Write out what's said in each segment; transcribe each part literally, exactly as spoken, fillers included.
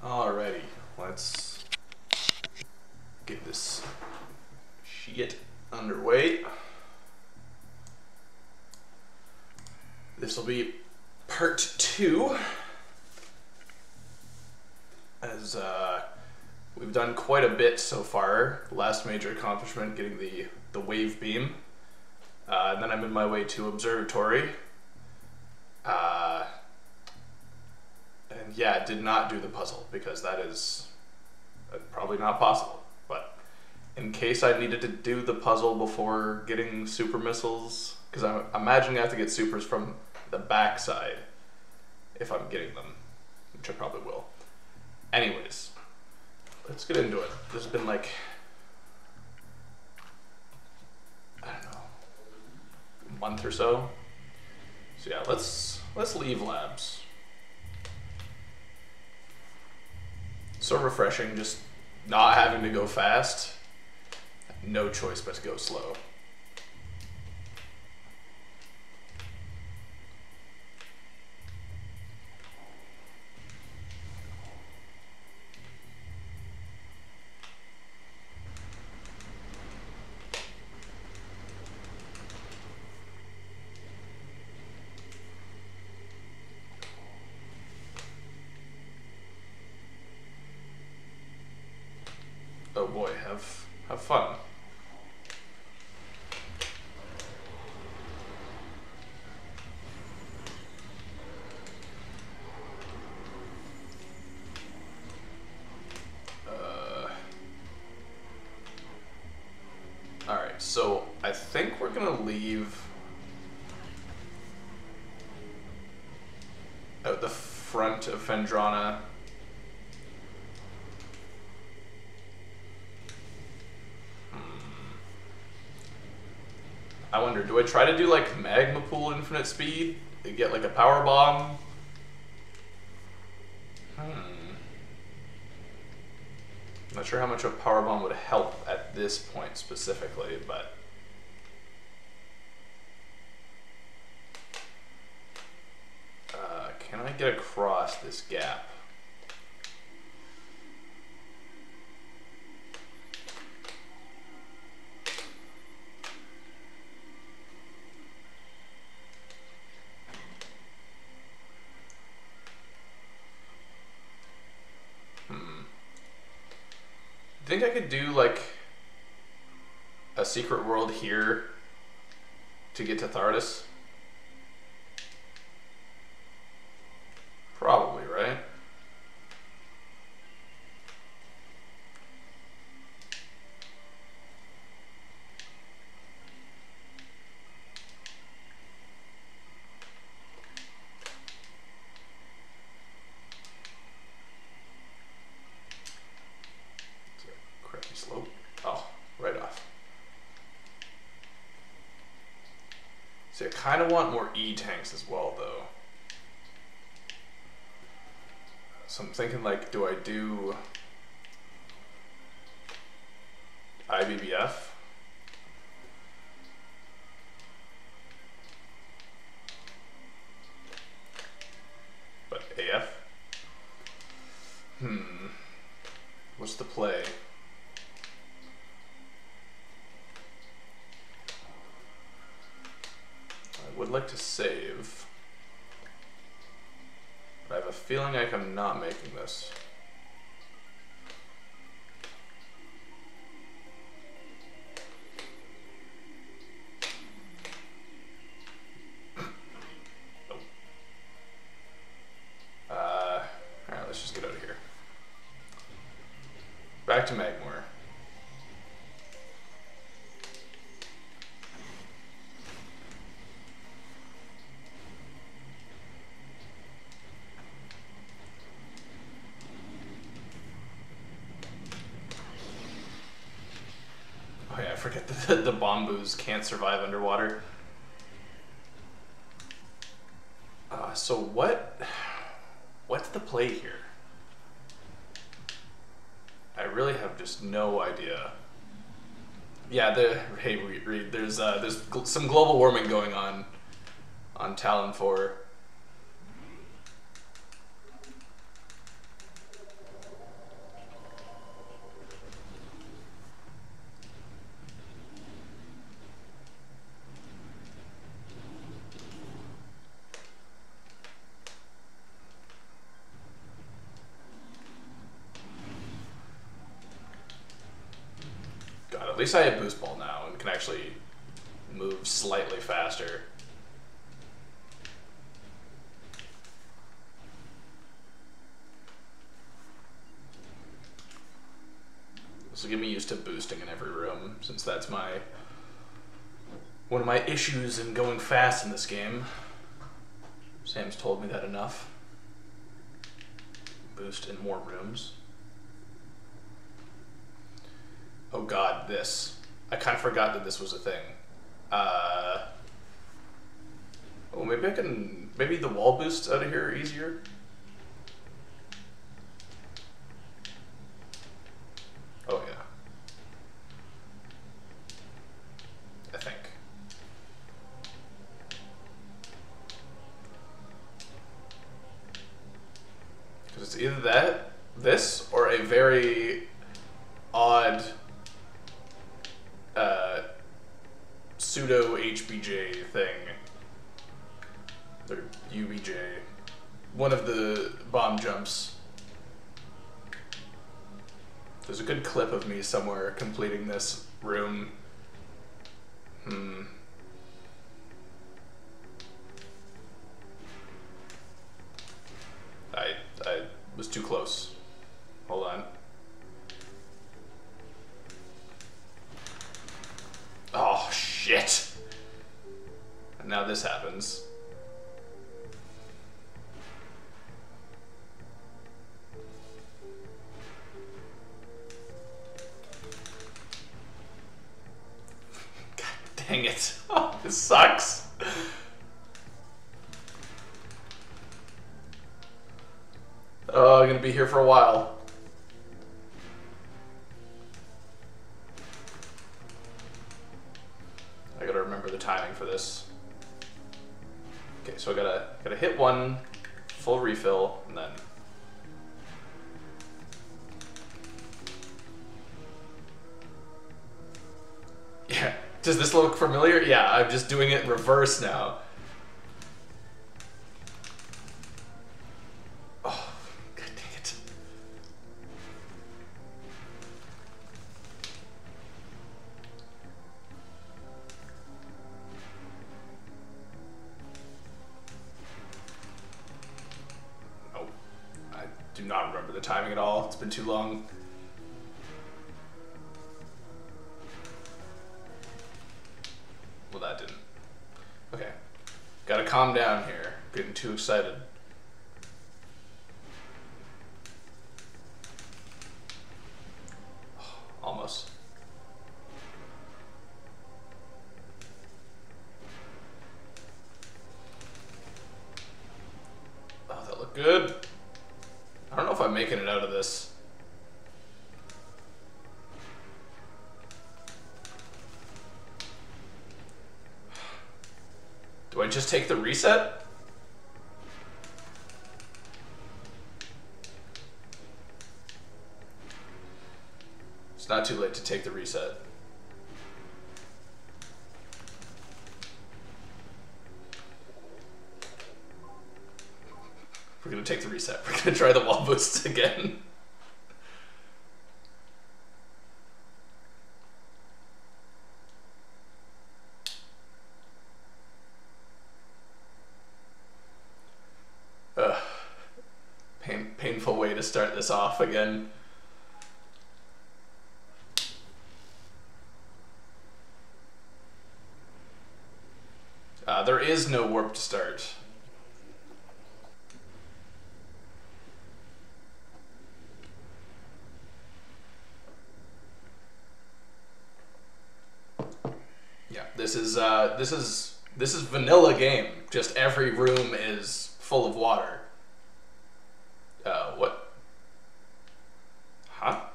Alrighty, let's get this shit underway. This will be part two, as uh, we've done quite a bit so far. Last major accomplishment, getting the, the wave beam. Uh, and then I made my way to observatory. Uh, and yeah, did not do the puzzle because that is uh, probably not possible. But in case I needed to do the puzzle before getting super missiles, because I'm imagining I have to get supers from the backside if I'm getting them, which I probably will. Anyways, let's get into it. This has been like, I don't know, a month or so. So yeah, let's let's leave labs. So refreshing, just not having to go fast. No choice but to go slow. Oh boy, have have fun. Uh, all right, so I think we're gonna leave out the front of Fendrana. I wonder, do I try to do like magma pool infinite speed and get like a power bomb? Hmm. Not sure how much a power bomb would help at this point specifically, but uh, can I get across this gap? I think I could do like a secret world here to get to Thardis. Probably, right? Slope. Oh, right off. See, I kind of want more E-tanks as well, though. So I'm thinking, like, do I do I B B F? But A F? Hmm. What's the play? Would like to save, but I have a feeling like I'm not making this. Nope. Uh, all right, let's just get out of here. Back to Magmore. Oh yeah, I forget that the, the Bombus can't survive underwater. Uh, so what, what's the play here? I really have just no idea. Yeah, the hey Reed, there's uh, there's gl some global warming going on on Talon four. at least I have boost ball now and can actually move slightly faster. This will get me used to boosting in every room, since that's my one of my issues in going fast in this game. Sam's told me that enough. Boost in more rooms. Oh god, this. I kind of forgot that this was a thing. Uh, oh, maybe I can... Maybe the wall boosts out of here are easier? Oh yeah. I think. Because it's either that, this, or a very odd uh, pseudo H B J thing. Or U B J. One of the bomb jumps. There's a good clip of me somewhere completing this room. Hmm. I, I was too close. Hold on. Oh, shit. And now this happens. God dang it. Oh, this sucks. Oh, I'm gonna be here for a while. I gotta remember the timing for this. Okay, so I gotta gotta hit one, full refill, and then yeah. Does this look familiar? Yeah, I'm just doing it in reverse now. Oh, god dang it. Nope. I do not remember the timing at all. It's been too long. Well, that didn't. Okay. Gotta calm down here. Getting too excited. Almost. Oh, that looked good. I don't know if I'm making it out of this. Do I just take the reset? It's not too late to take the reset. We're gonna take the reset. We're gonna try the wall boosts again. Ugh. Pain, painful way to start this off again. Uh, there is no warp to start. Yeah, this is uh, this is this is vanilla game. Just every room is full of water. Uh, what? Huh? What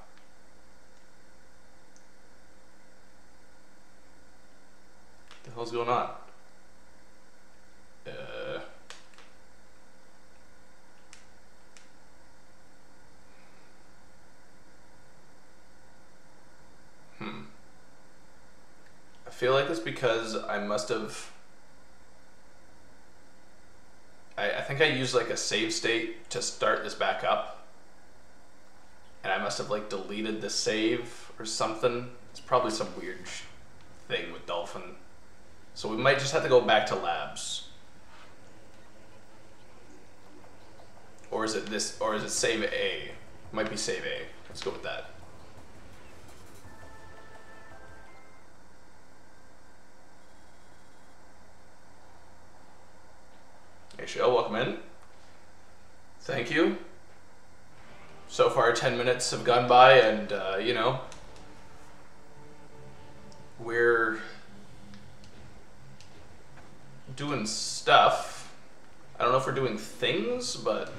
the hell's going on? Uh. Hmm. I feel like it's because I must have. I, I think I used like a save state to start this back up. And I must have like deleted the save or something. It's probably some weird sh thing with Dolphin. So we might just have to go back to labs. Or is it this, or is it save A? Might be save A. Let's go with that. Hey, Shell, welcome in. Thank you. So far, ten minutes have gone by, and, uh, you know, we're doing stuff. I don't know if we're doing things, but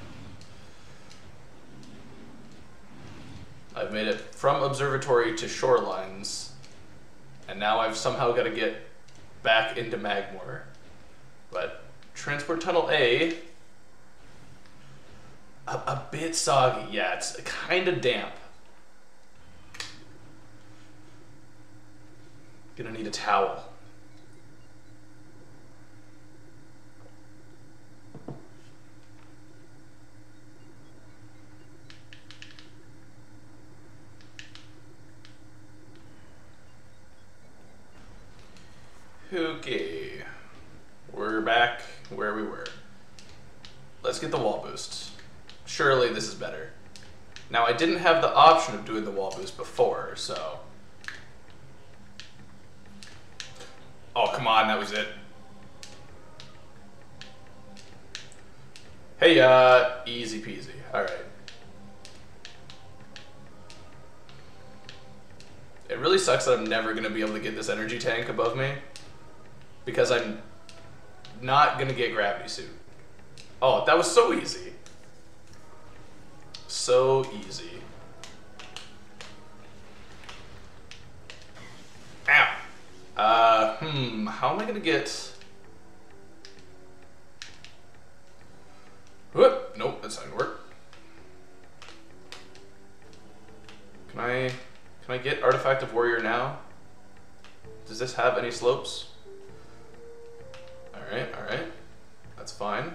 I've made it from observatory to shorelines, and now I've somehow got to get back into Magmore. But transport tunnel A, a, a bit soggy. Yeah, it's kind of damp. Gonna need a towel. Okay, we're back where we were. Let's get the wall boost. Surely this is better. Now, I didn't have the option of doing the wall boost before, so... Oh, come on, that was it. Hey, uh, easy peasy. All right. It really sucks that I'm never going to be able to get this energy tank above me, because I'm not going to get gravity suit. Oh, that was so easy. So easy. Ow. Uh, hmm, how am I going to get... Whoop, nope, that's not going to work. Can I, can I get Artifact of Warrior now? Does this have any slopes? Alright, alright. That's fine.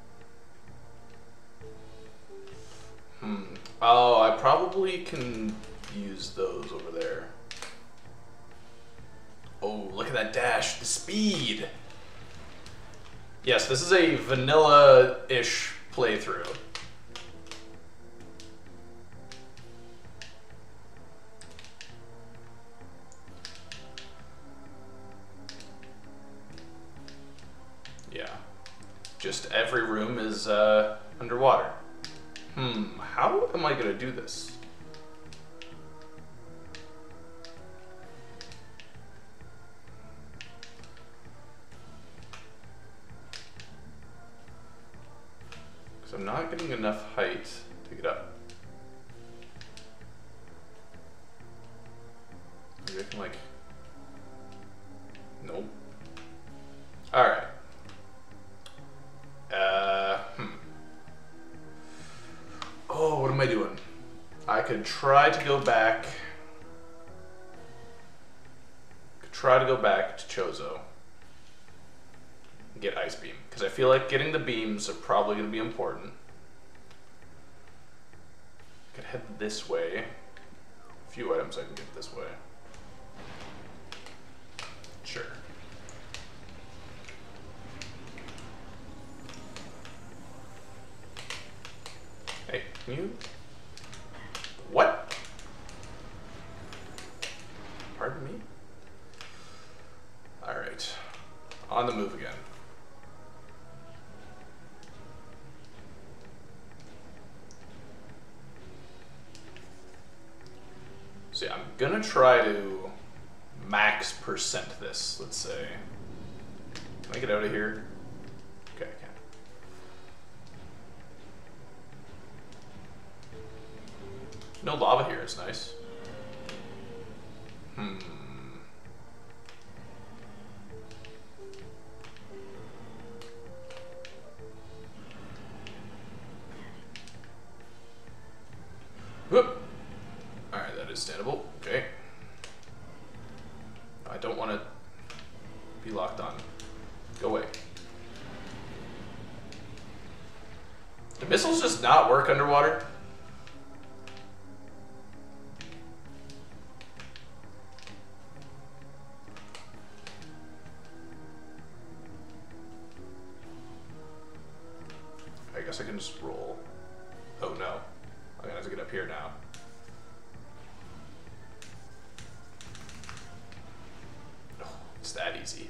Hmm. Oh, I probably can use those over there. Oh, look at that dash. The speed! Yes, this is a vanilla-ish playthrough. Yeah. Just every room is uh, underwater. Hmm, how am I gonna do this? Because I'm not getting enough height to get up. Maybe I can like... Nope. Alright. Uh, hmm. Oh, what am I doing? I could try to go back. Could try to go back to Chozo and get Ice Beam, because I feel like getting the beams are probably going to be important. I could head this way. A few items I can get this way. Sure. Hey, can you? What? Pardon me? Alright. On the move again. So yeah, I'm gonna try to max percent this, let's say. Can I get out of here? Okay, I can. No lava here, it's nice. Hmm. Whoop. Alright, that is standable. Okay. I don't want to be locked on. Go away. Do missiles just not work underwater? guess I can just roll. Oh no. I'm gonna have to get up here now. Oh, it's that easy.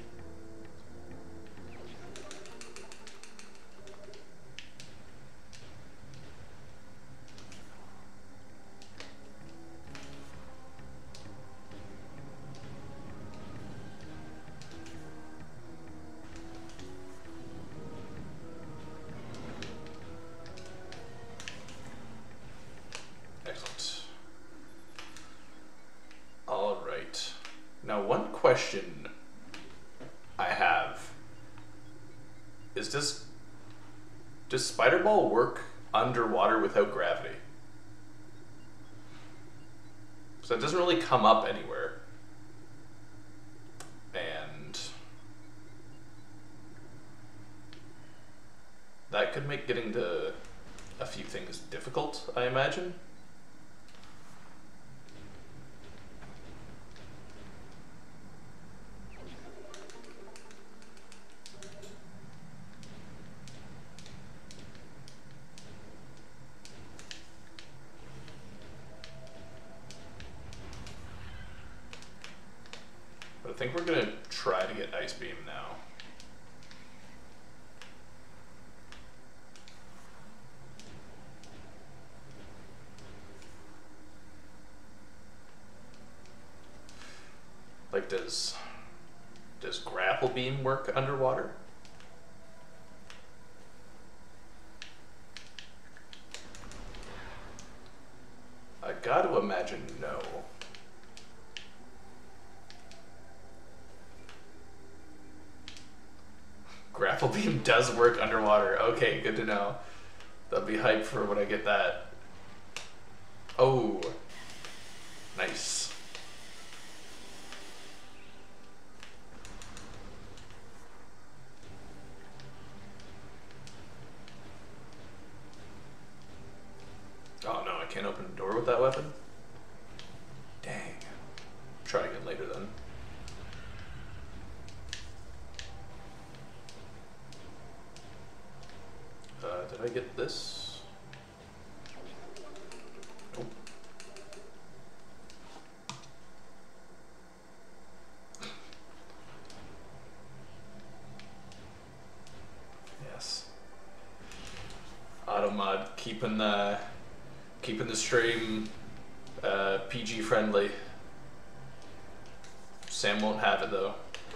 Now, one question I have is does does Spider Ball work underwater without gravity? So it doesn't really come up anywhere. And that could make getting to a few things difficult, I imagine. I think we're gonna try to get Ice Beam now. Like, does does Grapple Beam work underwater? I gotta imagine no. Grapple Beam does work underwater. Okay, good to know. That'll be hype for when I get that. Oh, nice. Oh no, I can't open the door with that weapon? Dang. Try again later then. Uh, did I get this? Nope. Yes. Automod keeping the keeping the stream uh, P G friendly. Sam won't have it though.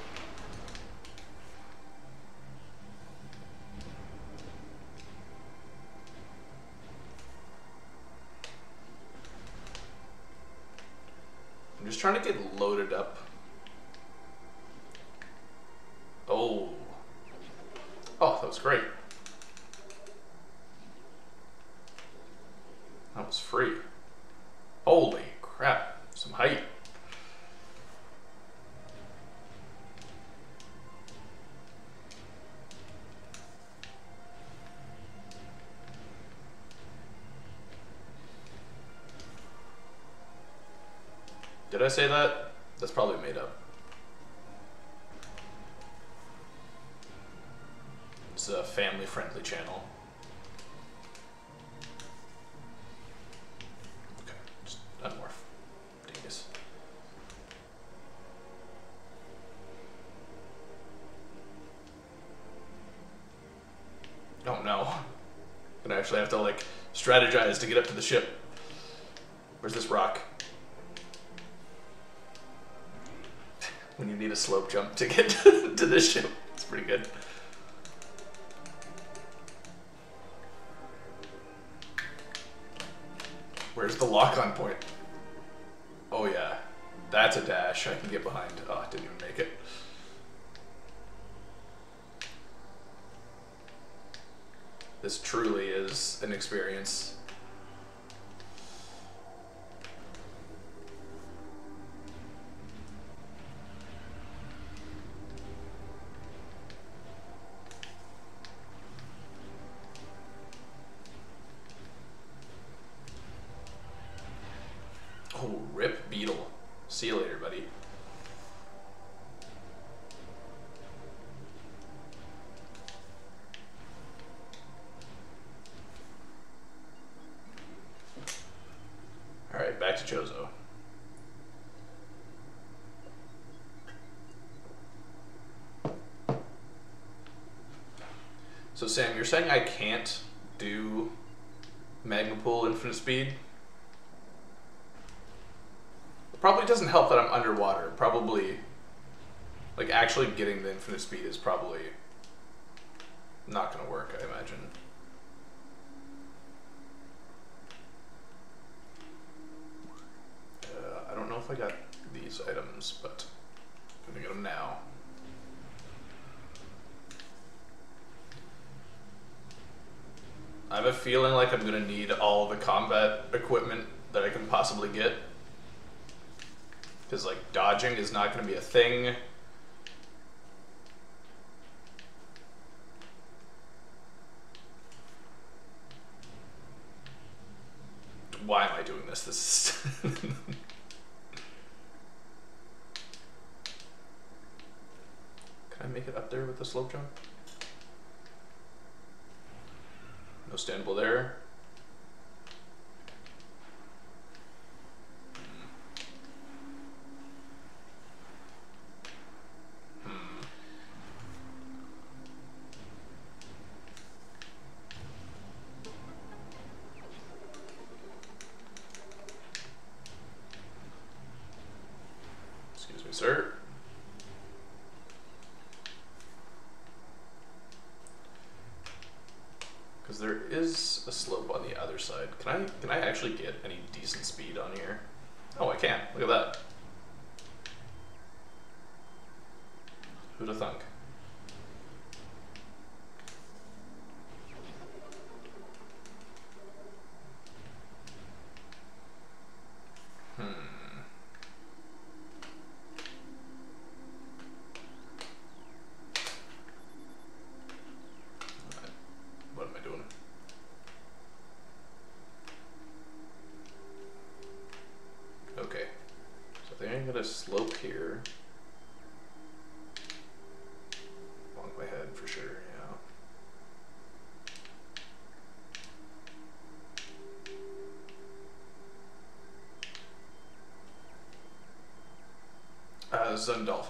I'm just trying to get loaded up. Oh. Oh, that was great. That was free. Holy crap. Some height. Did I say that? That's probably made up. It's a family-friendly channel. Okay, just unmorph. Dingus. Oh no. I'm gonna actually have to like strategize to get up to the ship. Where's this rock? When you need a slope jump to get to the ship. It's pretty good. Where's the lock-on point? Oh yeah, that's a dash I can get behind. Oh, I didn't even make it. This truly is an experience. Oh, rip Beetle. See you later, buddy. to Chozo. So Sam, you're saying I can't do Magma Pool Infinite Speed? It probably doesn't help that I'm underwater. Probably, like, actually getting the infinite speed is probably not going to work, I imagine. Uh, I don't know if I got these items, but I'm going to get them now. I have a feeling like I'm going to need all the combat equipment that I can possibly get. Because, like, dodging is not going to be a thing. Why am I doing this? This is... Can I make it up there with the slope jump? No standable there. Sir. Because there is a slope on the other side. Can I can I actually get any decent speed on here? Oh, I can. Look at that. Who'da thunk? Slope here. Along my head for sure, yeah. Uh, Zun Dolphin.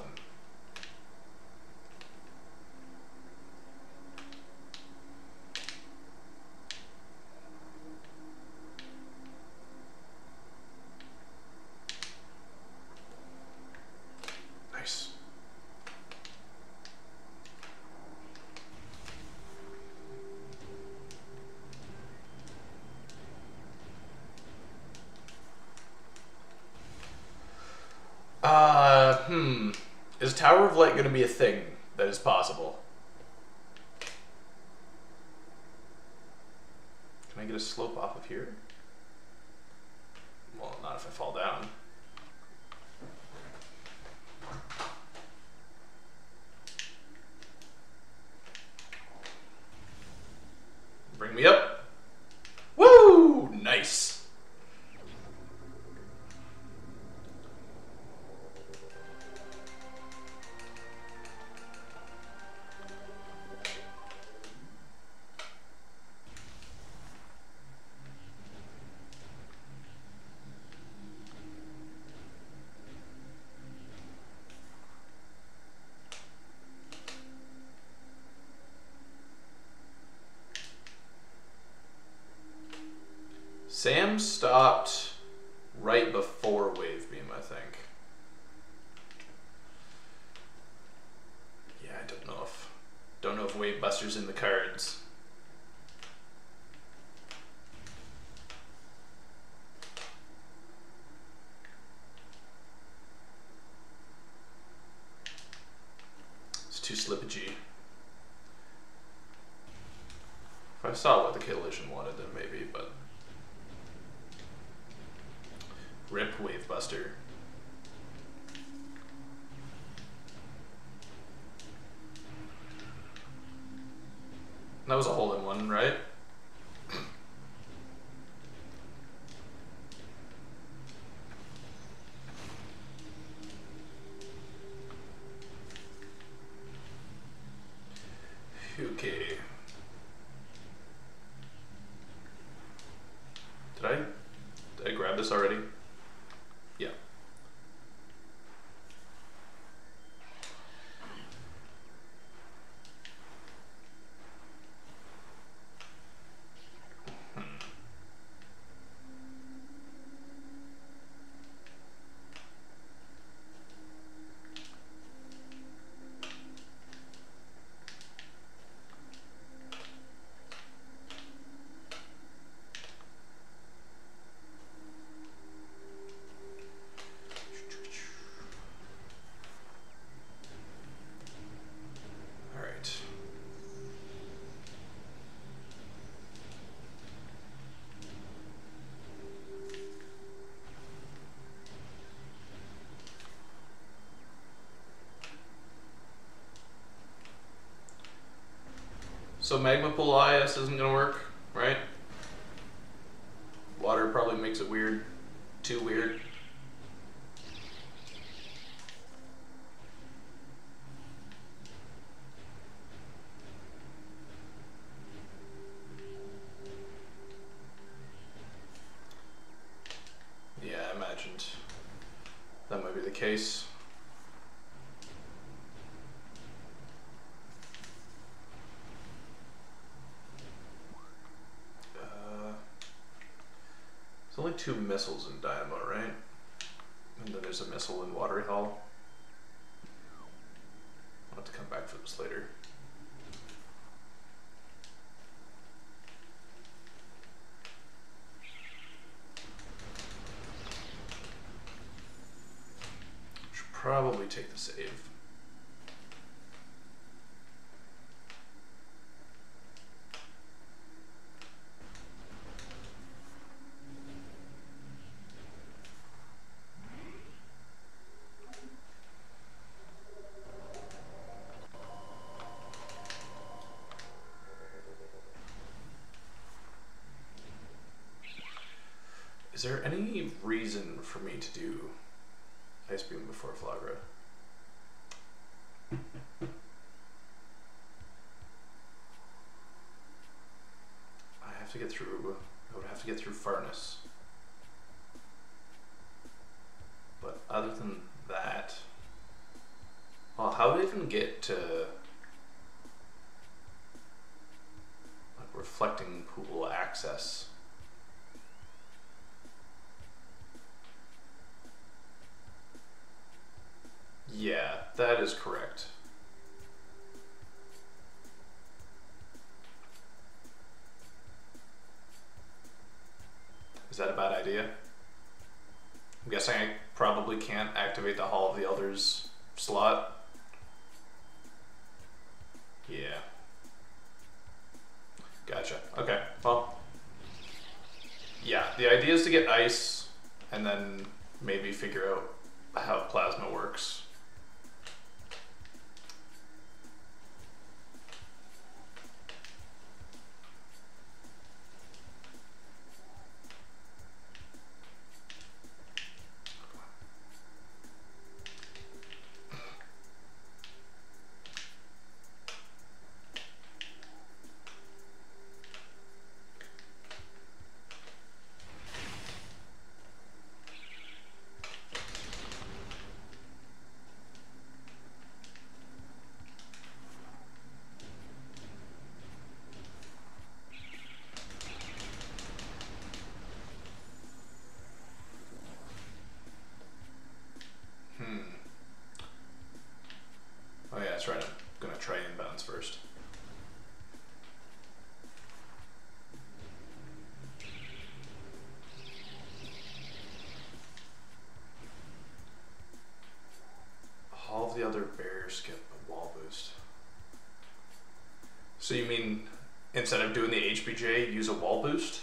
Uh, hmm. Is Tower of Light going to be a thing that is possible? Can I get a slope off of here? Well, not if I fall down. Bring me up. Woo! Nice. Sam stopped right before Wave Beam, I think. Yeah, I don't know if don't know if Wave Buster's in the cards. It's too slippagey. If I saw what the Collision wanted, then maybe, but. Rip Wave Buster. That was a hole in one, right? Okay. Did I did I grab this already? So magma pool I S isn't gonna work, right? Water probably makes it weird. Too weird. Yeah, I imagined that might be the case. There's only two missiles in Dynamo, right? And then there's a missile in Watery Hall. I'll have to come back for this later. Should probably take the save. Is there any reason for me to do Ice Beam before Flagra? I have to get through, I would have to get through Furnace. But other than that, well, how would I even get to like reflecting pool access? Yeah, that is correct. Is that a bad idea? I'm guessing I probably can't activate the Hall of the Elders slot. Yeah. Gotcha. Okay, well. Yeah, the idea is to get ice and then maybe figure out how plasma works. Right, I'm gonna try inbounds first. All of the other bears skip a wall boost. So you mean instead of doing the H B J, use a wall boost?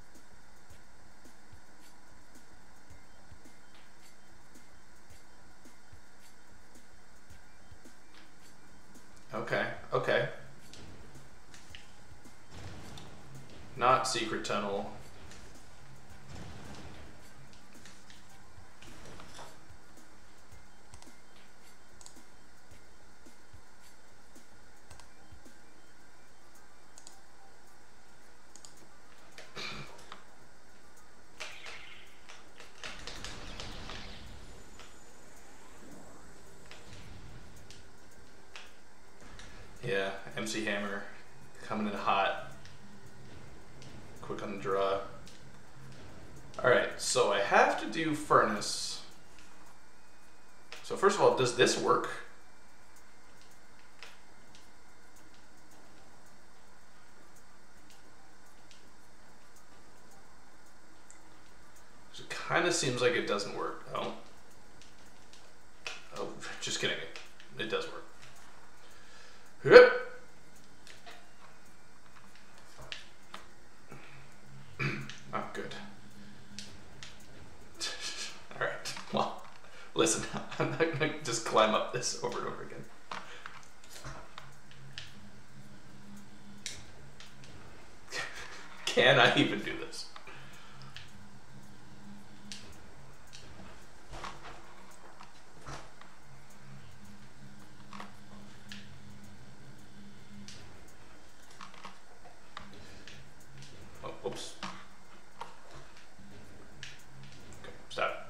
Okay, okay. Not secret tunnel. Yeah, M C Hammer coming in hot. Quick on the draw. Alright, so I have to do Furnace. So first of all, does this work? It kind of seems like it doesn't work. Oh. Oh, just kidding. It does work. Yep. Oh, good. All right. Well, listen, I'm not gonna just climb up this over and over again. can I even do this? Oh, whoops. Okay, stop.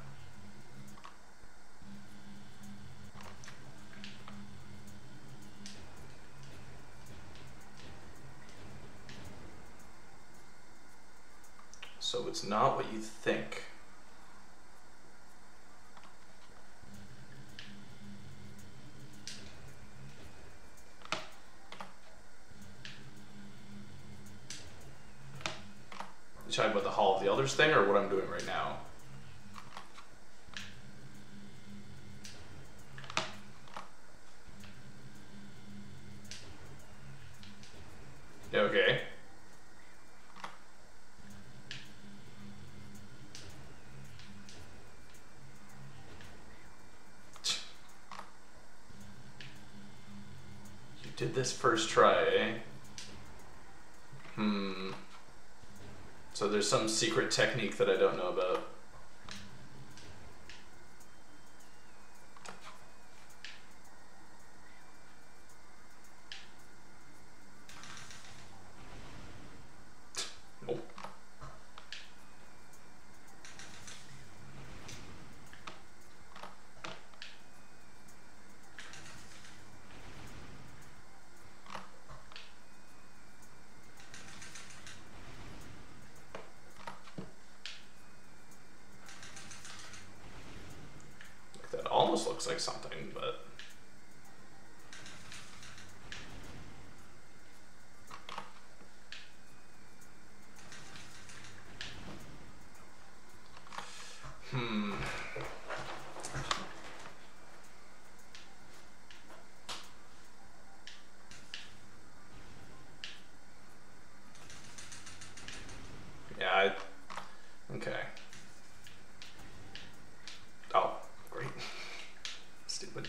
So it's not what you think. You talking about the Hall of the Elders thing, or what I'm doing right now? Yeah, okay. You did this first try, eh? Hmm. So there's some secret technique that I don't know about. Nope. That almost looks like something, but... Hmm. Yeah, I... Okay. Oh, great. Stupid.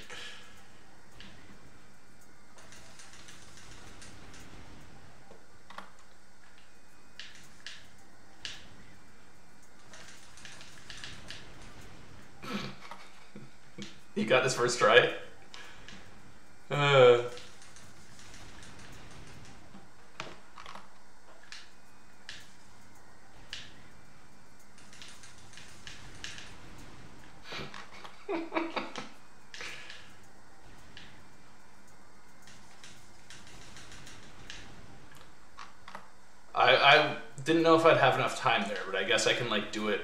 You got this first try? Uh... I, I didn't know if I'd have enough time there, but I guess I can like do it.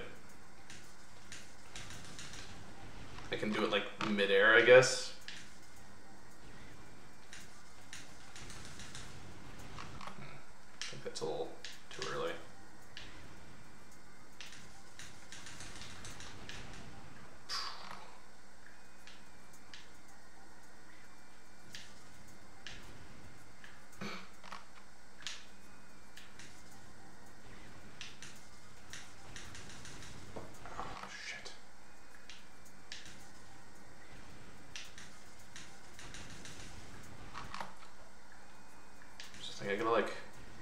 I can do it like mid-air, I guess. I think that's a little too early. I gotta like...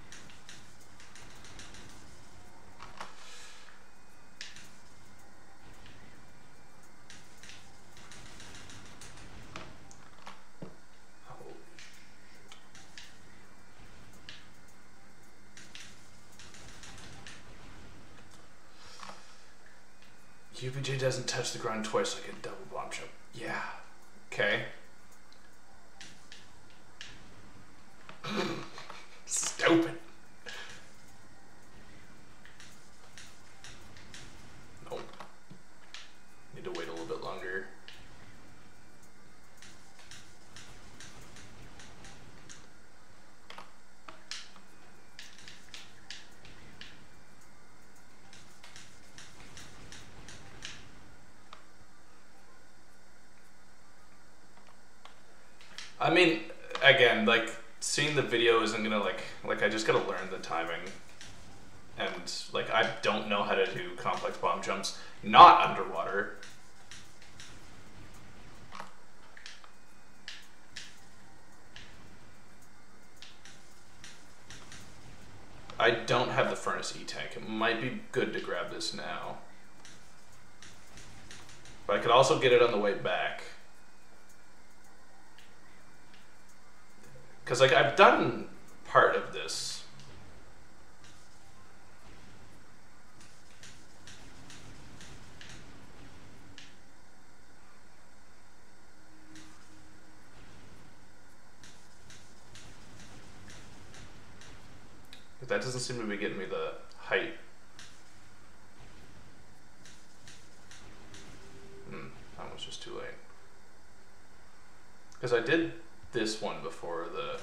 U B J doesn't touch the ground twice like a double bomb jump. Yeah. Okay. Stupid. Nope. Need to wait a little bit longer. I mean, again, like, seeing the video isn't gonna, like, like, I just gotta learn the timing. And, like, I don't know how to do complex bomb jumps not underwater. I don't have the furnace E-tank. It might be good to grab this now. But I could also get it on the way back. Because, like, I've done part of this. But that doesn't seem to be getting me the height. Hmm, that was just too late. Because I did this one before the...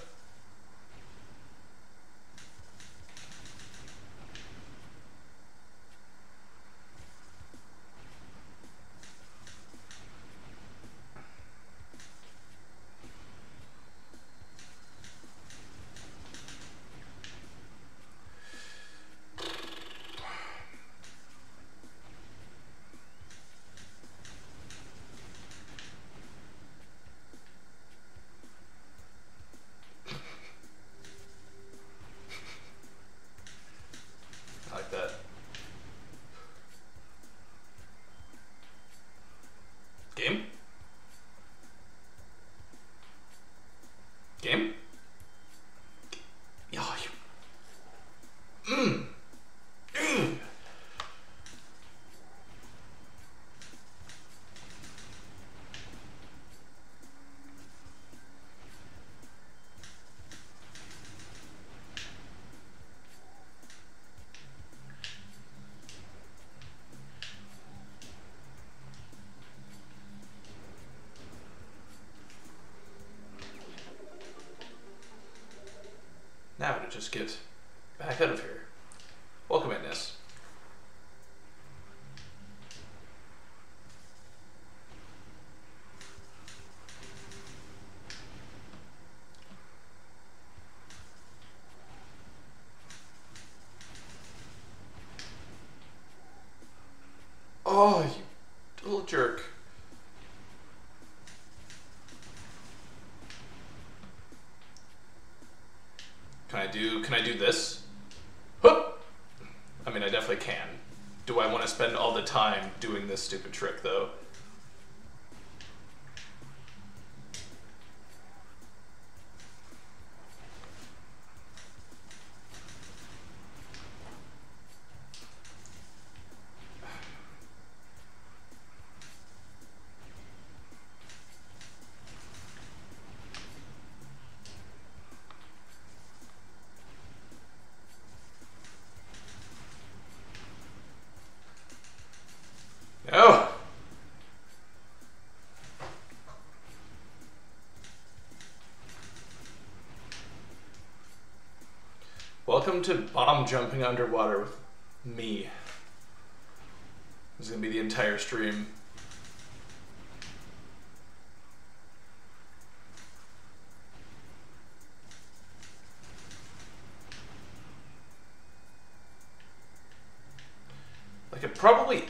like that. Game? Game? Yeah, you... Mmm! Mmm! Now to just get back out of here. Welcome in, Ness. Oh, you little jerk. Can I do, can I do this? Whoop! I mean, I definitely can. Do I want to spend all the time doing this stupid trick, though? No! Welcome to bomb jumping underwater with me. This is gonna be the entire stream. Like it probably...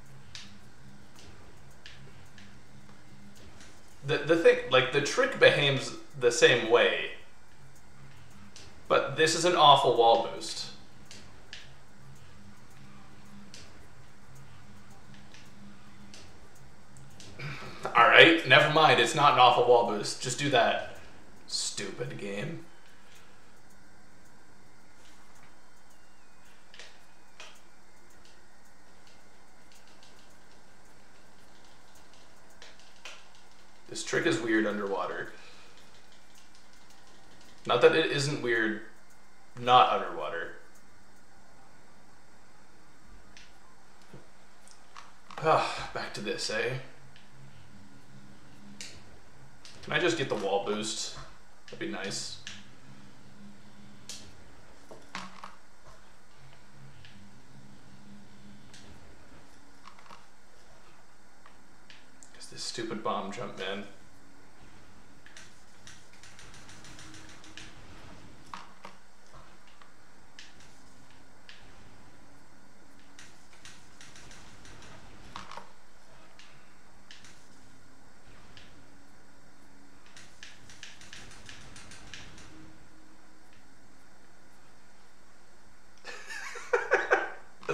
The, the thing, like, the trick behaves the same way, but this is an awful wall boost. Alright, never mind, it's not an awful wall boost. Just do that. Stupid game. This trick is weird underwater. Not that it isn't weird not underwater. Ah, back to this, eh? Can I just get the wall boost? That'd be nice. This stupid bomb jump, man.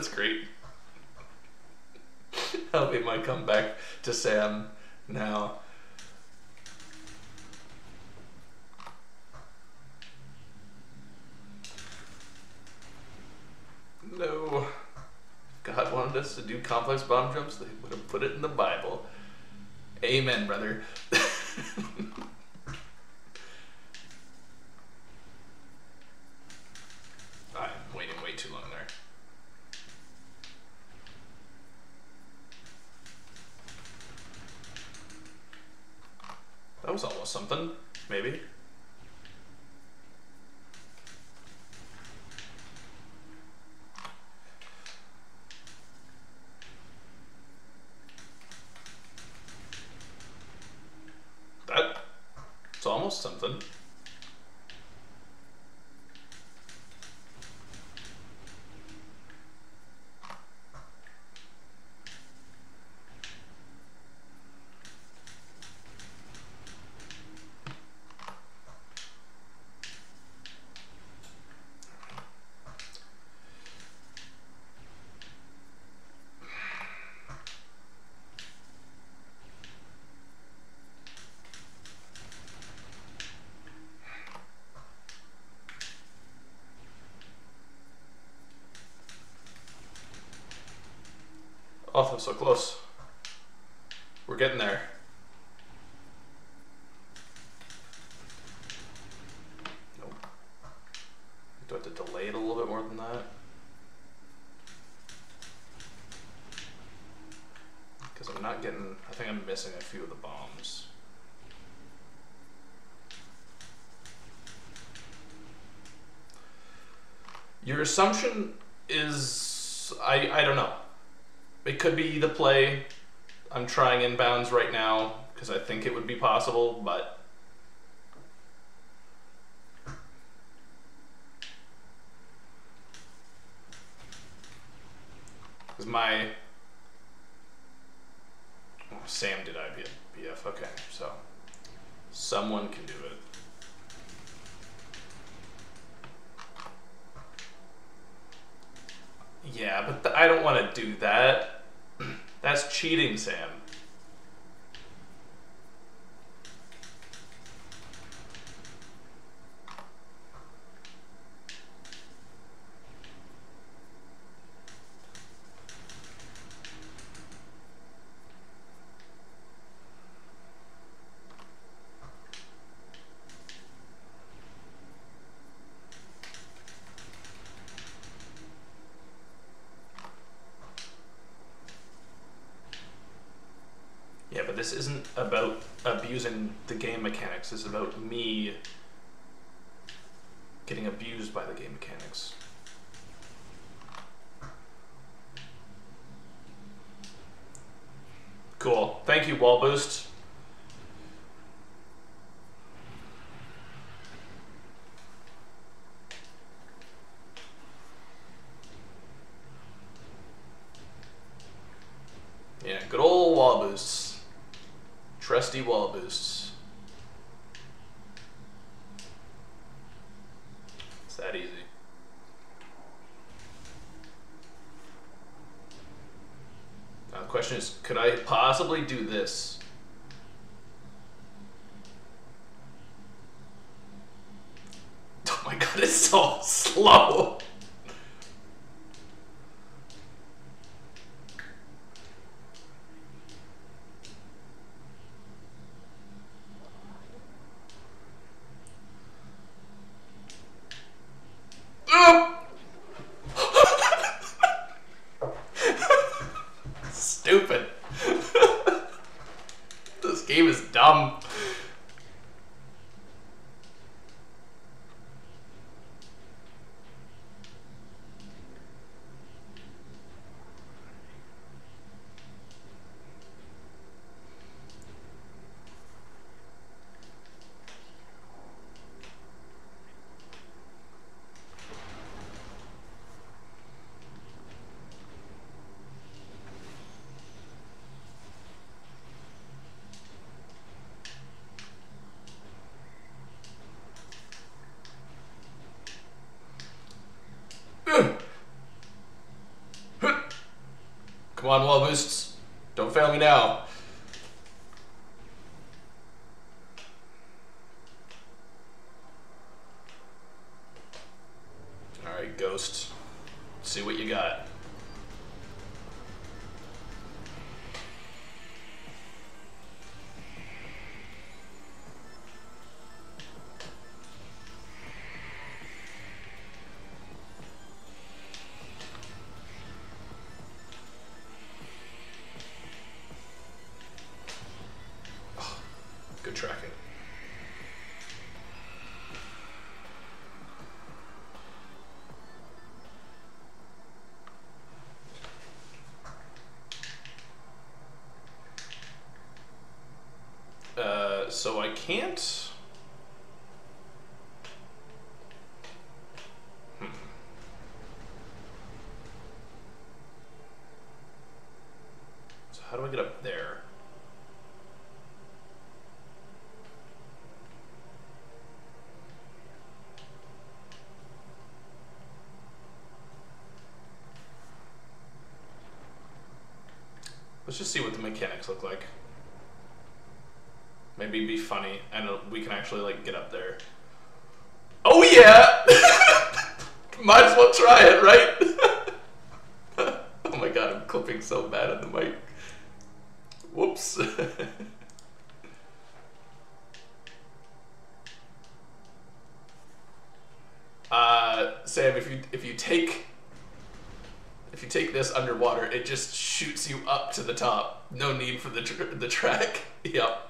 That's great. That'll be my comeback to Sam now. No. If God wanted us to do complex bomb jumps, they would have put it in the Bible. Amen, brother. I'm waiting way too long there. That was almost something, maybe. That, it's almost something. Oh, that was so close. We're getting there. Nope. Do I have to delay it a little bit more than that? Because I'm not getting, I think I'm missing a few of the bombs. Your assumption is, I, I don't know. It could be the play. I'm trying inbounds right now because I think it would be possible, but because my oh, Sam did I B F. Okay, so someone can do it. Yeah, but th I don't want to do that. That's cheating, Sam. Yeah, but this isn't about abusing the game mechanics. This is about me getting abused by the game mechanics. Cool. Thank you, wall boost. Yeah, good old wall boosts. Trusty wall boosts. It's that easy. Now the question is, could I possibly do this? Oh my god, it's so slow! Stupid. This game is dumb. Come on, wall boosts. Don't fail me now. Alright, Ghost. See what you got. Good tracking. Uh, so I can't... Hmm. So how do I get up there? Let's just see what the mechanics look like. Maybe it'd be funny, and we can actually like get up there. Oh yeah! Might as well try it, right? Oh my god, I'm clipping so bad on the mic. Whoops. uh, Sam, if you if you take if you take this underwater, it just shoots you up to the top. No need for the tr the track. Yep.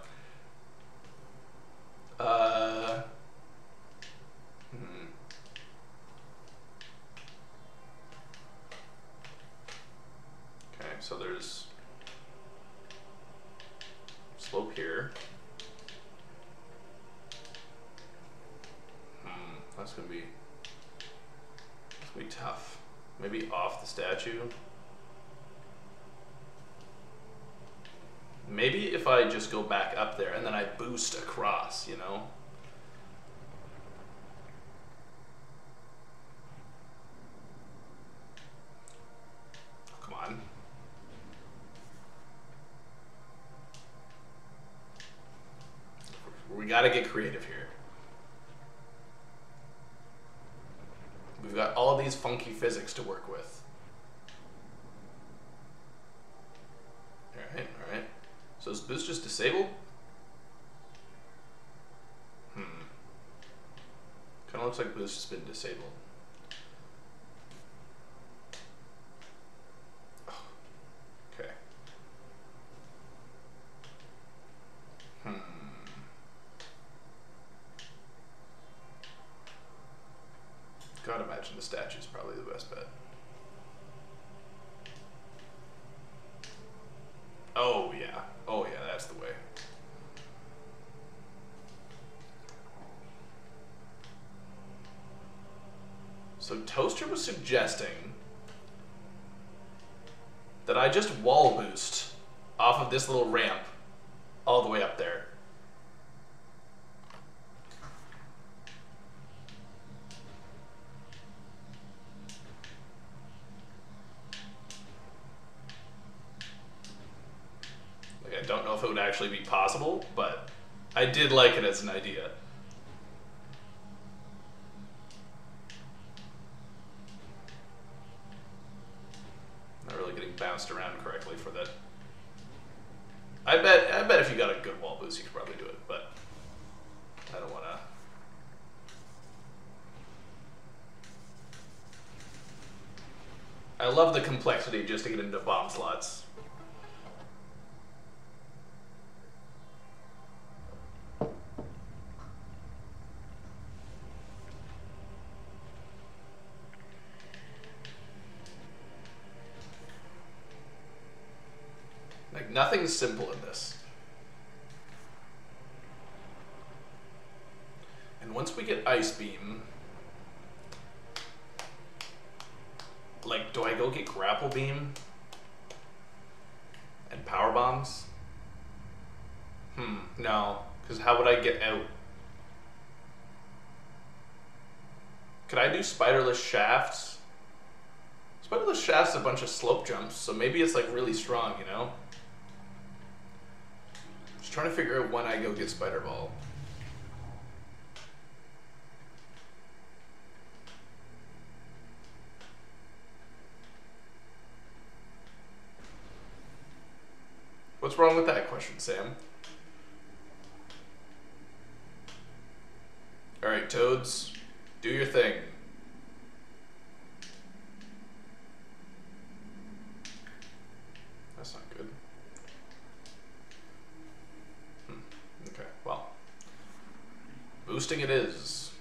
Uh. Hmm. Okay, so there's slope here. Hmm. That's gonna be that's gonna be tough. Maybe off the statue. Maybe if I just go back up there and then I boost across, you know? Come on. We gotta get creative here. We've got all these funky physics to work with. Alright, alright. So is boost just disabled? Hmm. Kinda looks like boost has been disabled. Oh. Okay. Hmm. Gotta imagine the statue's probably the best bet. Oh yeah. Oh yeah, that's the way. So Toaster was suggesting that I just wall boost off of this little ramp all the way up there. I don't know if it would actually be possible, but I did like it as an idea. Not really getting bounced around correctly for that. I bet I bet if you got a good wall boost, you could probably do it, but I don't wanna. I love the complexity just to get into bomb slots. Nothing's simple in this. And once we get Ice Beam, like, do I go get Grapple Beam and Power Bombs? Hmm, no, because how would I get out? Could I do Spiderless Shafts? But the shaft's a bunch of slope jumps, so maybe it's like really strong, you know? Just trying to figure out when I go get Spider Ball. What's wrong with that question, Sam? Alright, Toads, do your thing. That's not good. Hmm. Okay, well. Boosting it is.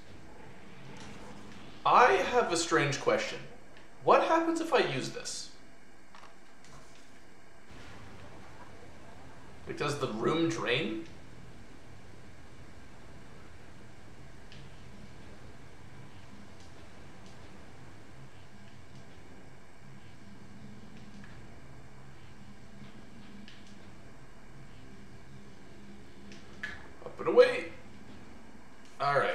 I have a strange question. What happens if I use this? Like, does the room drain? Up and away. All right.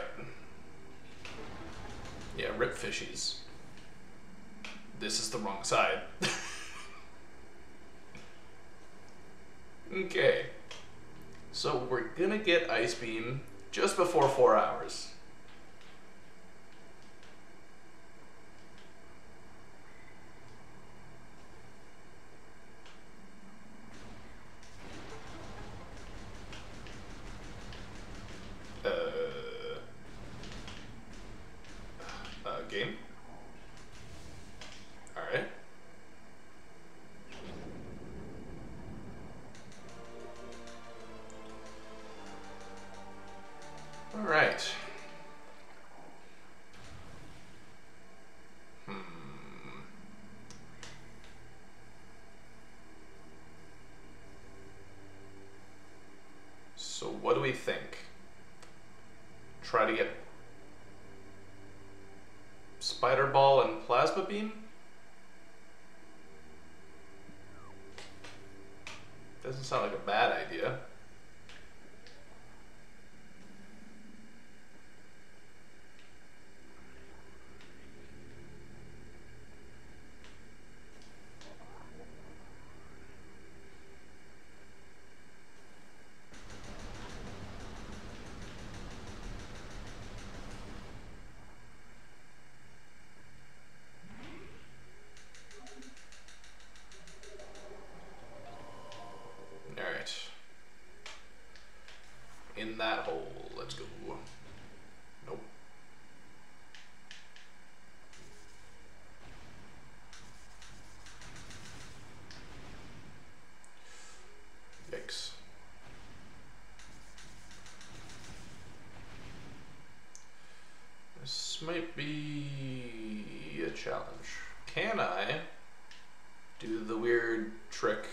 Yeah, rip fishies. This is the wrong side. Okay. So we're gonna get Ice Beam just before four hours. Uh, uh, game? Alright. Alright. Hmm. So what do we think? Try to get Spider Ball and Plasma Beam? Doesn't sound like a bad idea. In that hole, let's go. Nope. Yikes. This might be a challenge. Can I do the weird trick?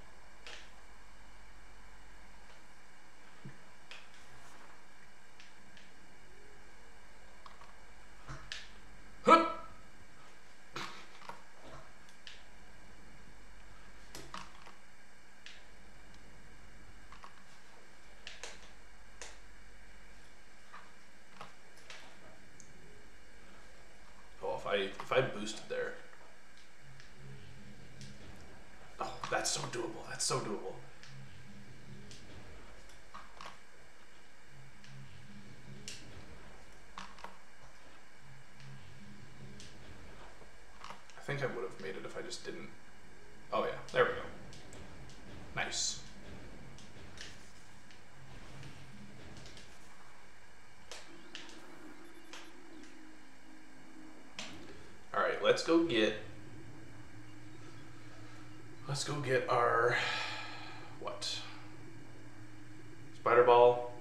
If I boosted there. Oh, that's so doable. That's so doable. I think I would have made it if I just didn't. Oh yeah, there we go. Nice. Alright, let's go get let's go get our what? Spider Ball.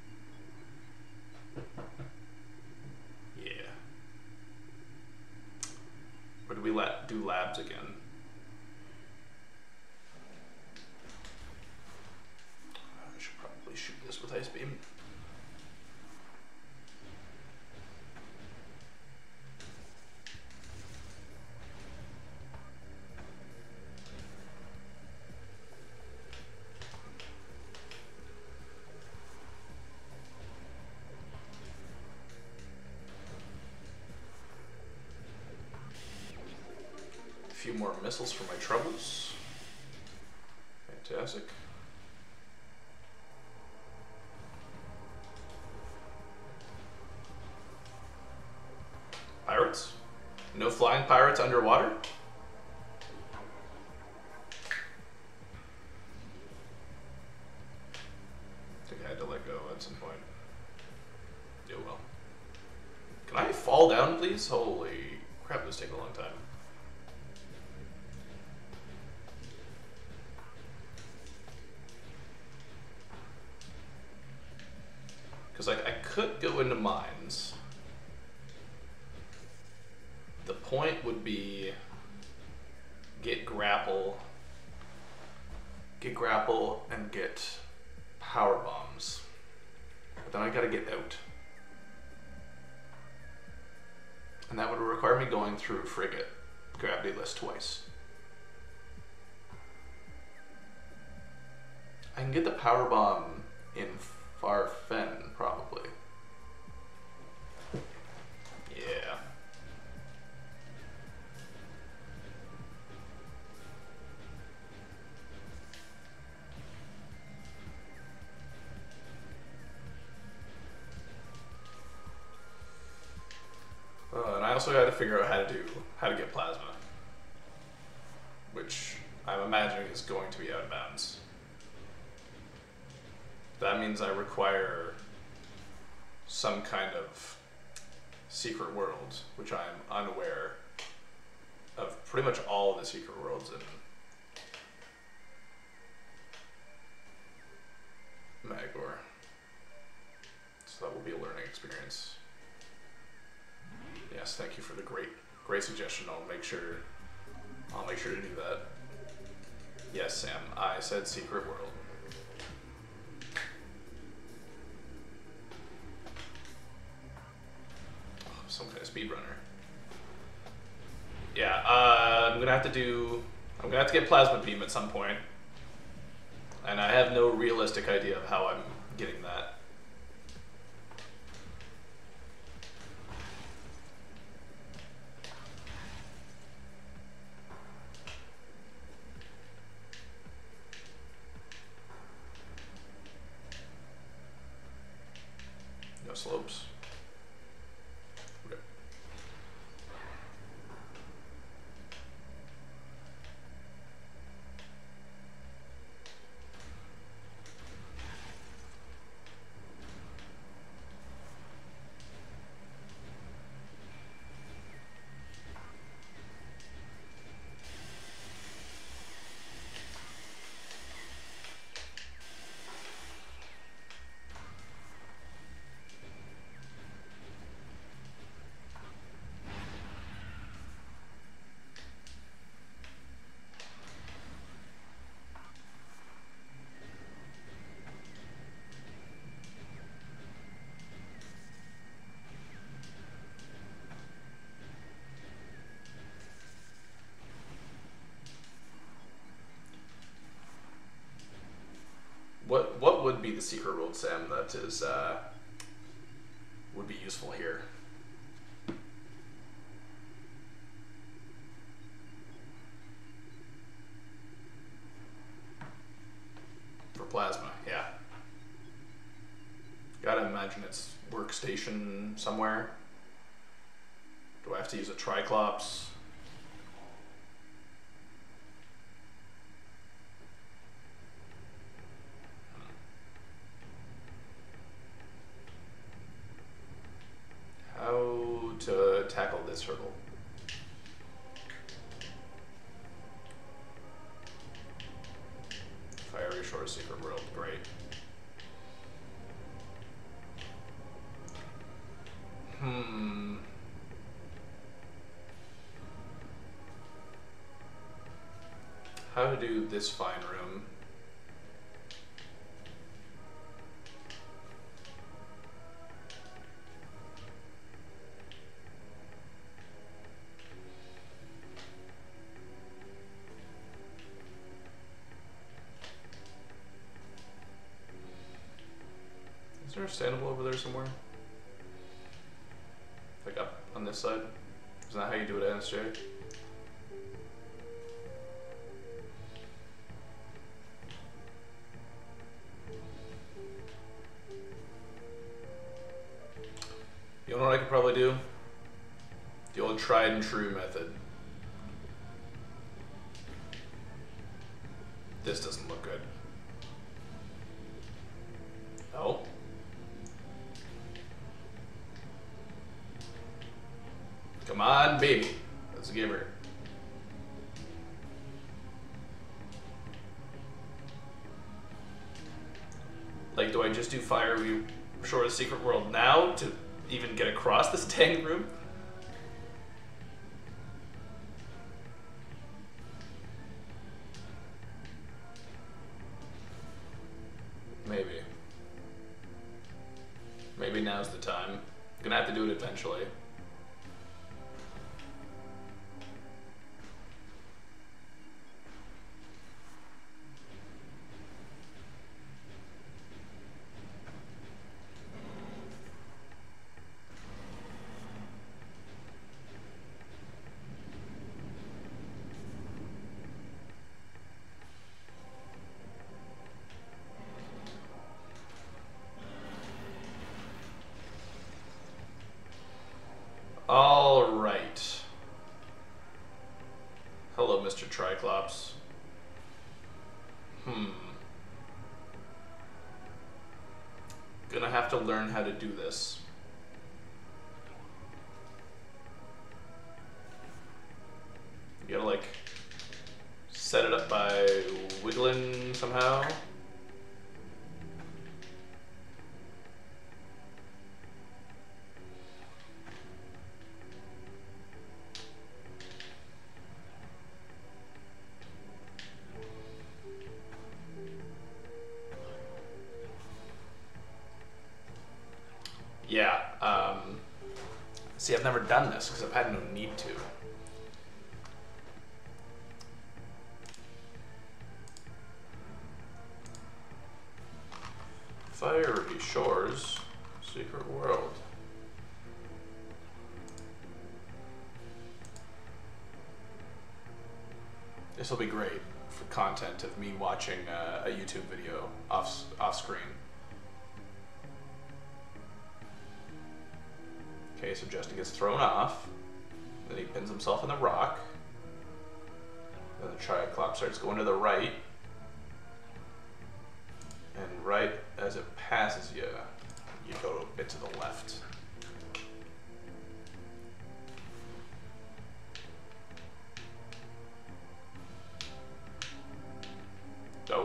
Yeah. Or do we let do labs again? I should probably shoot this with Ice Beam. few more missiles for my troubles. Fantastic. Pirates? No flying pirates underwater? I think I had to let go at some point. Yeah, well. Can I fall down, please? Holy crap, this is taking a long time. Because like, I could go into mines. The point would be get grapple, get grapple, and get power bombs. But then I gotta get out. And that would require me going through frigate gravity-less twice. I can get the power bomb in Farfen, probably. Yeah. Uh, and I also got to figure out how to do how to get plasma, which I'm imagining is going to be out of bounds. That means I require some kind of secret world, which I'm unaware of pretty much all of the secret worlds in Magor. So that will be a learning experience. Yes, thank you for the great, great suggestion. I'll make sure, I'll make sure to do that. Yes, Sam, I said secret world. Oh, some kind of speedrunner. Yeah, uh, I'm gonna have to do, I'm gonna have to get plasma beam at some point, and I have no realistic idea of how I'm getting that. No slopes. Okay. What what would be the secret world, Sam, that is uh, would be useful here? For plasma, yeah. Gotta imagine it's workstation somewhere. Do I have to use a Triclops? How to tackle this hurdle? Fiery Shore Secret World, great. Hmm. How to do this fine room? Is there a standable over there somewhere? Like up on this side? Isn't that how you do it at N S J? what I could probably do? The old tried and true method. This doesn't look good. Oh. Come on, baby. Let's give her. Like, do I just do Fire Shore of the Secret World now to even get across this dang room? Maybe. Maybe now's the time. Gonna have to do it eventually. All right. Hello, Mister Triclops. Hmm. Gonna have to learn how to do this. You gotta, like, set it up by wiggling somehow. Yeah, um, see, I've never done this because I've had no need to. Fiery Shores, Secret World. This will be great for content of me watching uh, a YouTube video off, off screen. Okay, so Justin gets thrown off, then he pins himself in the rock, then the Triclops starts going to the right, and right as it passes you, you go a bit to the left. Oh.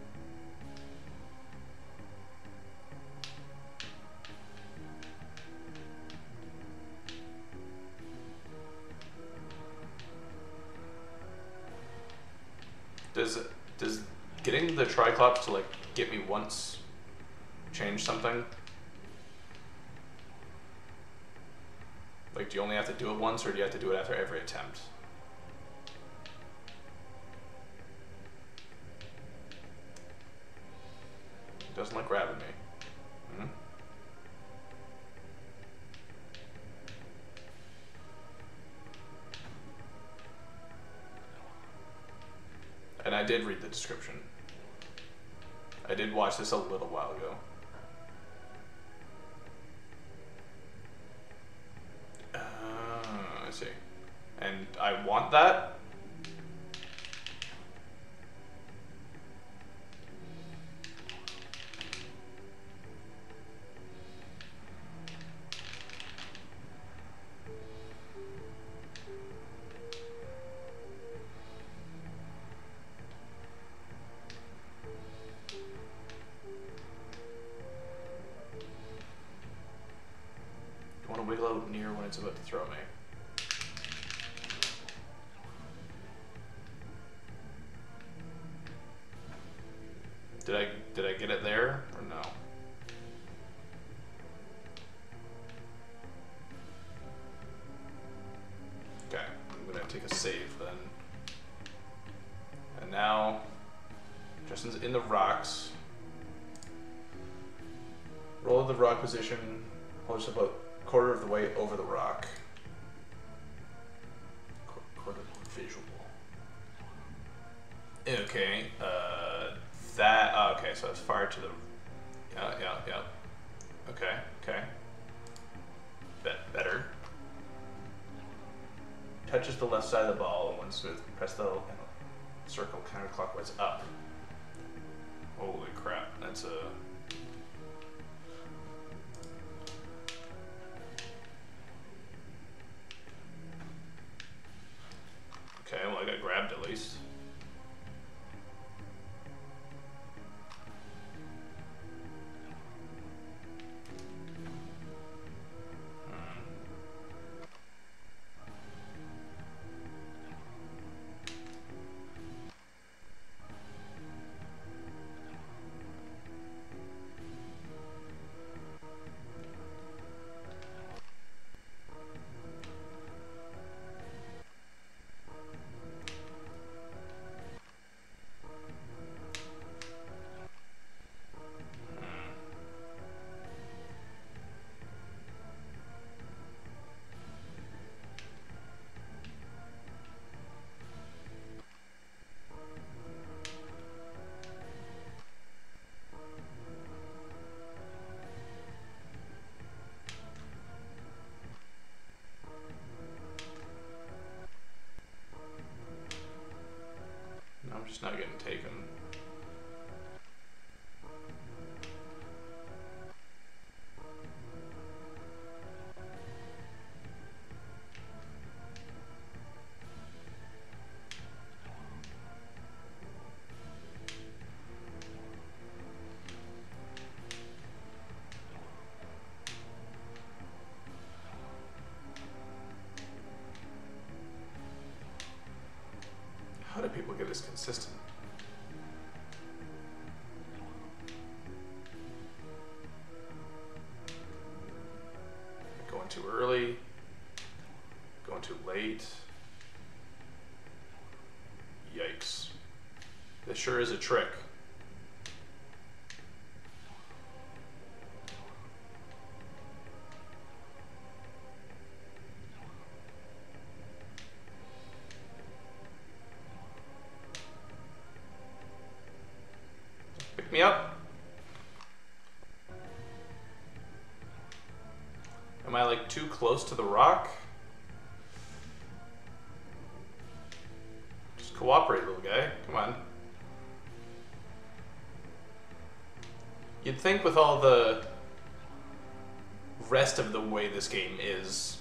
Does does getting the Triclops to, like, get me once change something? Like, do you only have to do it once, or do you have to do it after every attempt? It doesn't like grabbing me. Hmm? And I did read the description. I did watch this a little while ago. Uh, I see. And I want that? Wiggle out near when it's about to throw me. Did I did I get it there or no? Okay, I'm gonna take a save then. And now Justin's in the rocks. Roll the rock position, hold just about quarter of the way over the rock. Qu quarter visual. Okay, uh, that, oh, okay, so it's far to the, yeah, yeah, yeah. Okay, okay. Bet. touches the left side of the ball, and when smooth, press the you know, circle counterclockwise up. Holy crap, that's a... Okay, well I got grabbed at least. I'm just not getting taken. How do people get this consistent? Going too early, going too late. Yikes. This sure is a trick. Pick me up. Am I like too close to the rock? Just cooperate, little guy. Come on. You'd think with all the rest of the way this game is,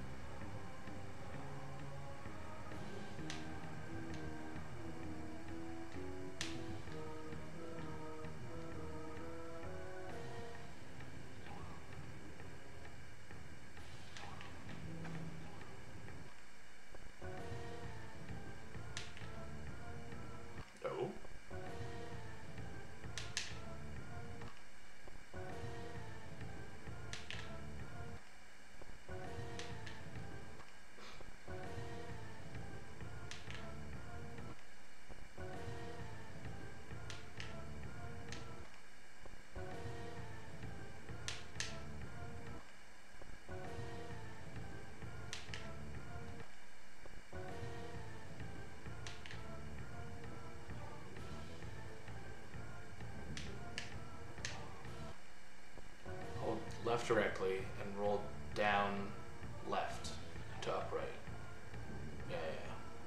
left directly and roll down left to upright. Yeah, yeah,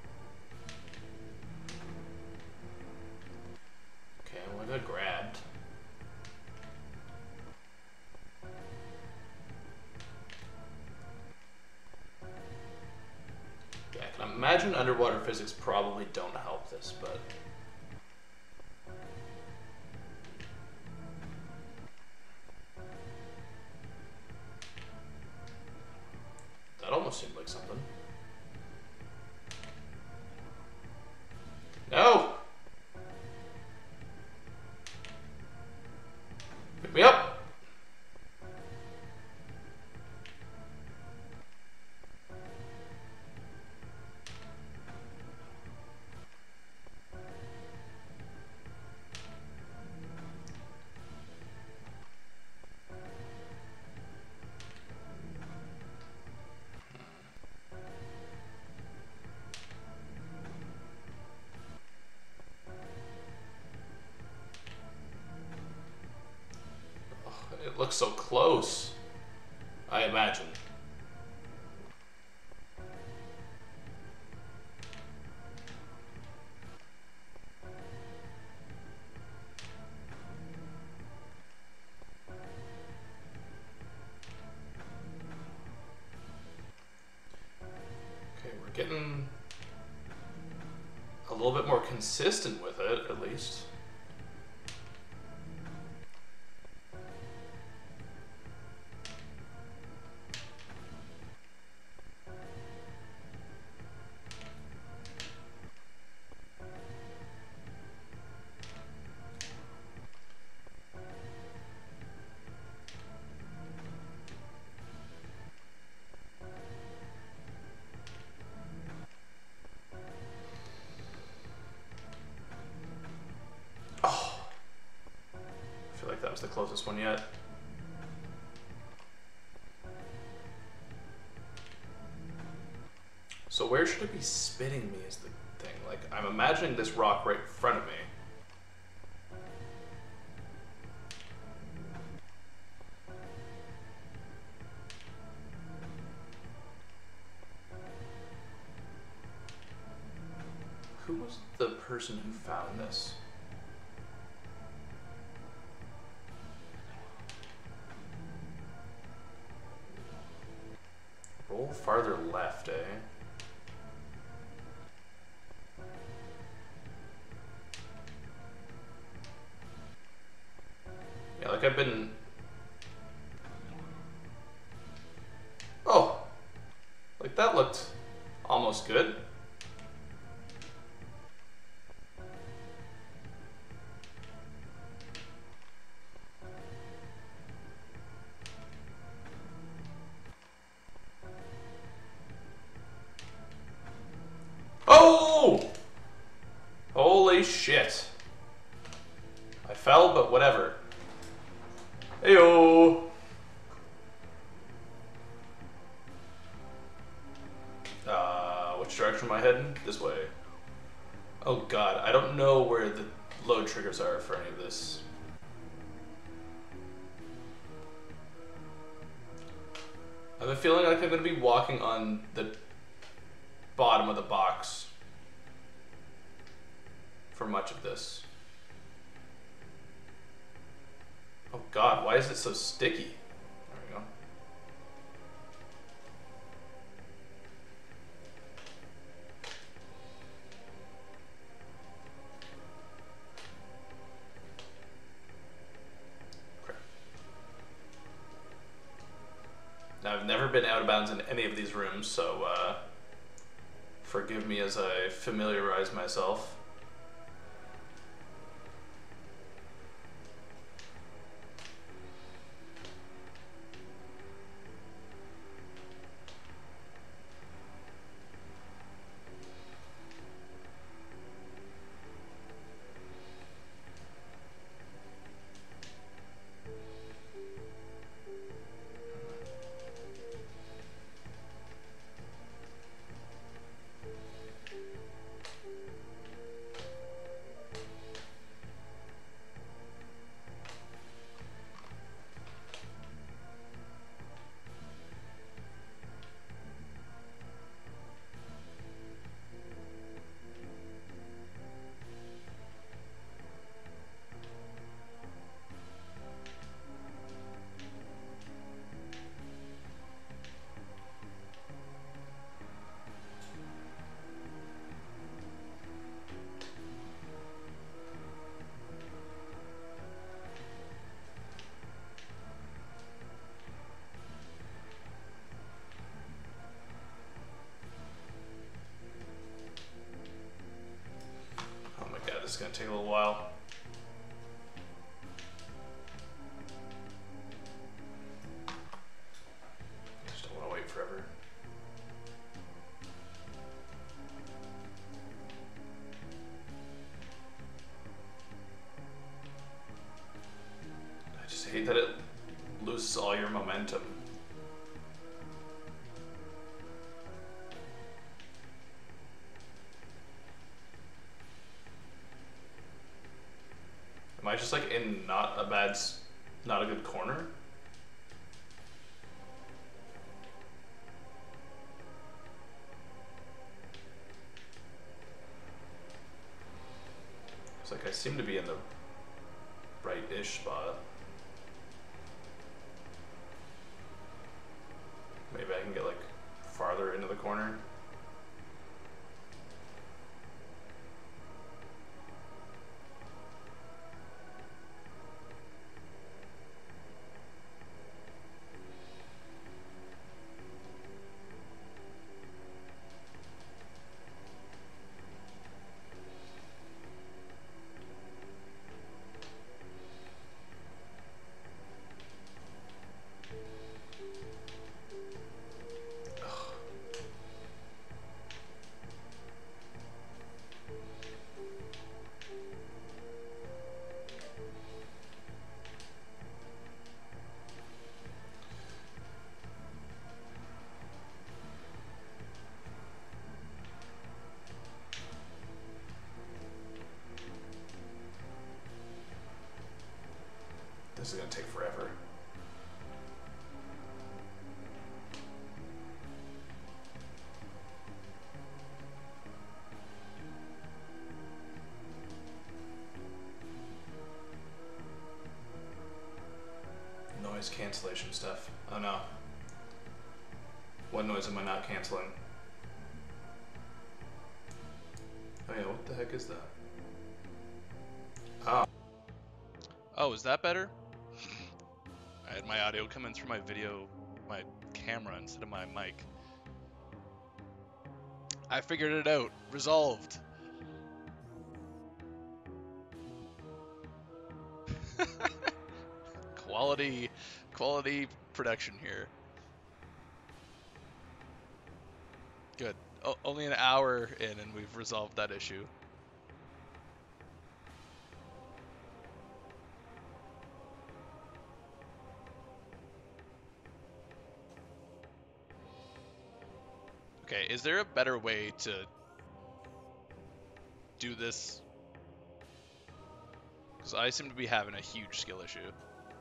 yeah. Okay, well I got grabbed. Yeah, I can imagine underwater physics probably don't help this, but that almost seemed like something. No! Pick me up! It looks so close, I imagine. little bit more consistent with it, at least. The closest one yet. So where should it be spitting me is the thing. Like, I'm imagining this rock right in front of me. Who was the person who found this? Roll farther left, eh? Yeah, like I've been... Oh! Like that looked almost good. Oh! Holy shit. I fell, but whatever. Heyo! Uh, which direction am I heading? This way. Oh god, I don't know where the load triggers are for any of this. I have a feeling like I'm going to be walking on the bottom of the box for much of this. Oh god, why is it so sticky? There we go. Okay. Now I've never been out of bounds in any of these rooms, so uh, forgive me as I familiarize myself. It's gonna take a little while. I just don't want to wait forever. I just hate that it loses all your momentum. Am I just like in not a bad, not a good corner? It's like I seem to be in the right-ish spot. Maybe I can get like farther into the corner. This is gonna take forever. Noise cancellation stuff. Oh no. What noise am I not canceling? Oh yeah, what the heck is that? Oh. Oh, is that better? I had my audio coming through my video, my camera instead of my mic. I figured it out. Resolved. Quality, quality production here. Good. O only an hour in and we've resolved that issue. Okay, is there a better way to do this? Because I seem to be having a huge skill issue.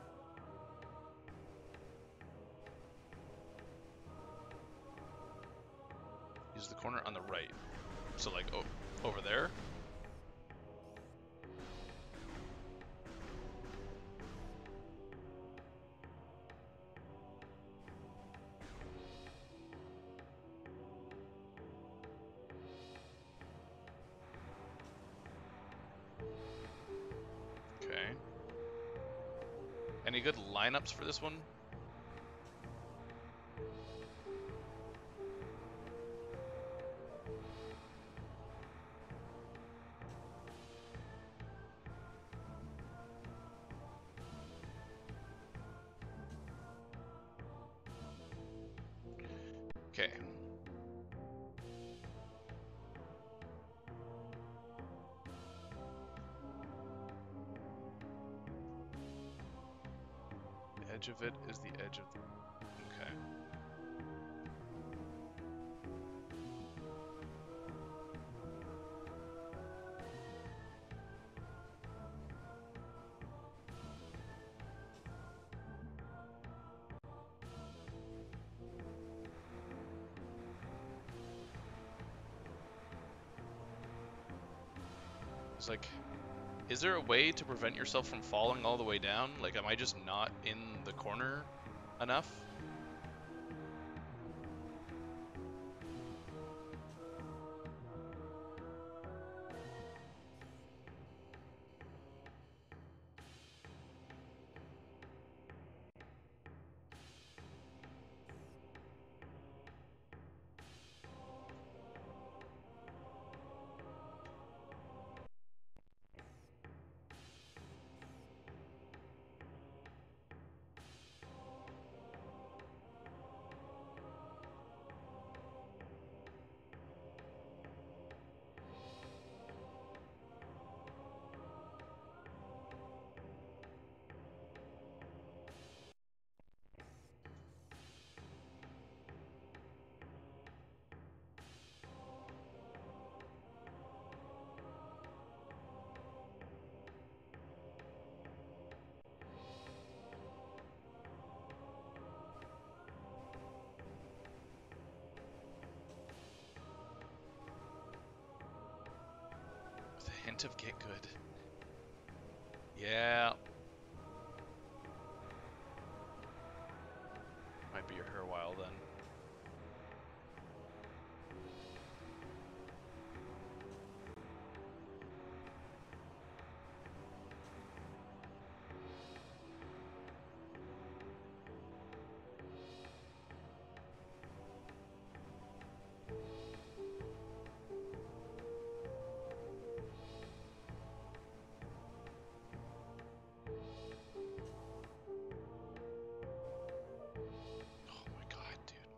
Use the corner on the right. So like oh, over there? Okay. Any good lineups for this one? Okay. The edge of it is the edge of the... Okay. It's like, is there a way to prevent yourself from falling all the way down? Like, am I just not in the corner enough? With a hint of get good. Yeah. Might be here for a while then. Oh my god, dude.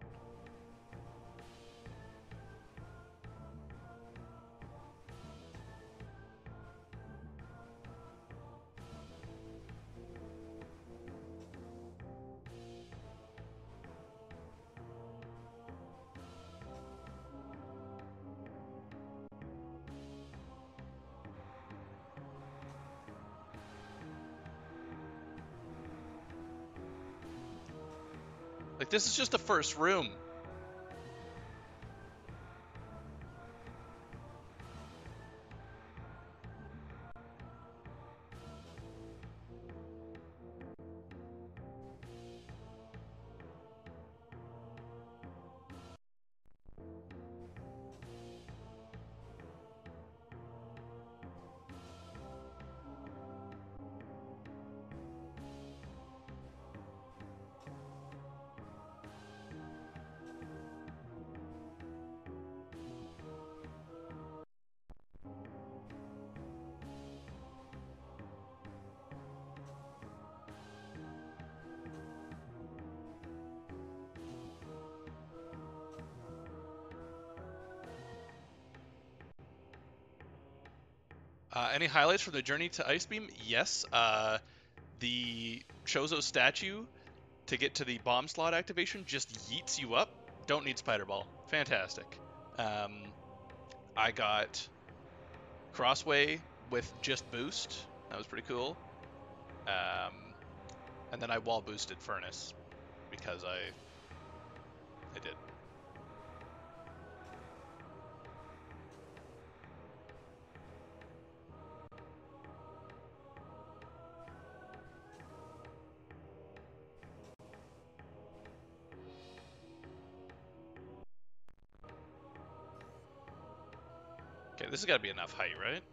Like, this is just the first room. Uh, any highlights from the journey to Icebeam? Yes. Uh, the Chozo statue to get to the bomb slot activation just yeets you up. Don't need Spider Ball. Fantastic. Um, I got Crossway with just boost. That was pretty cool. Um, and then I wall boosted Furnace because I I did. Okay, this has got to be enough height, right?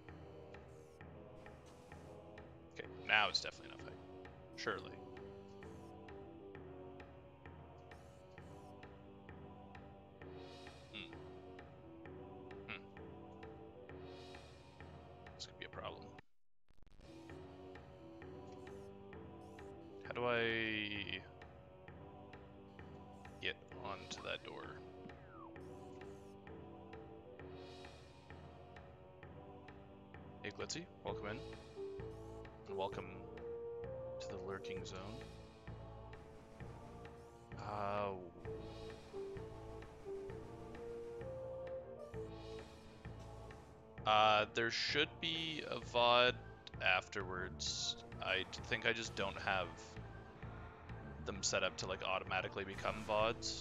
Okay, now it's definitely enough height. Surely. Hmm. Hmm. This could be a problem. How do I get onto that door? Hey Glitzy, welcome in. And welcome to the lurking zone. Uh, uh, there should be a V O D afterwards. I think I just don't have them set up to like automatically become V O Ds.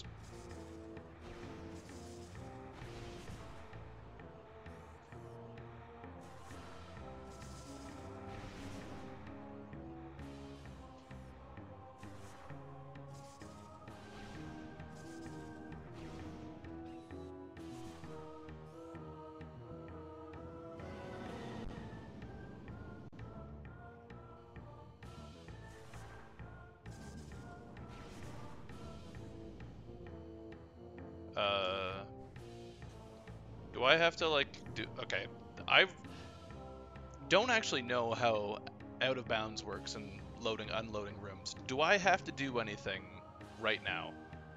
Uh, do I have to like do? Okay, I don't actually know how out of bounds works and loading unloading rooms. Do I have to do anything right now?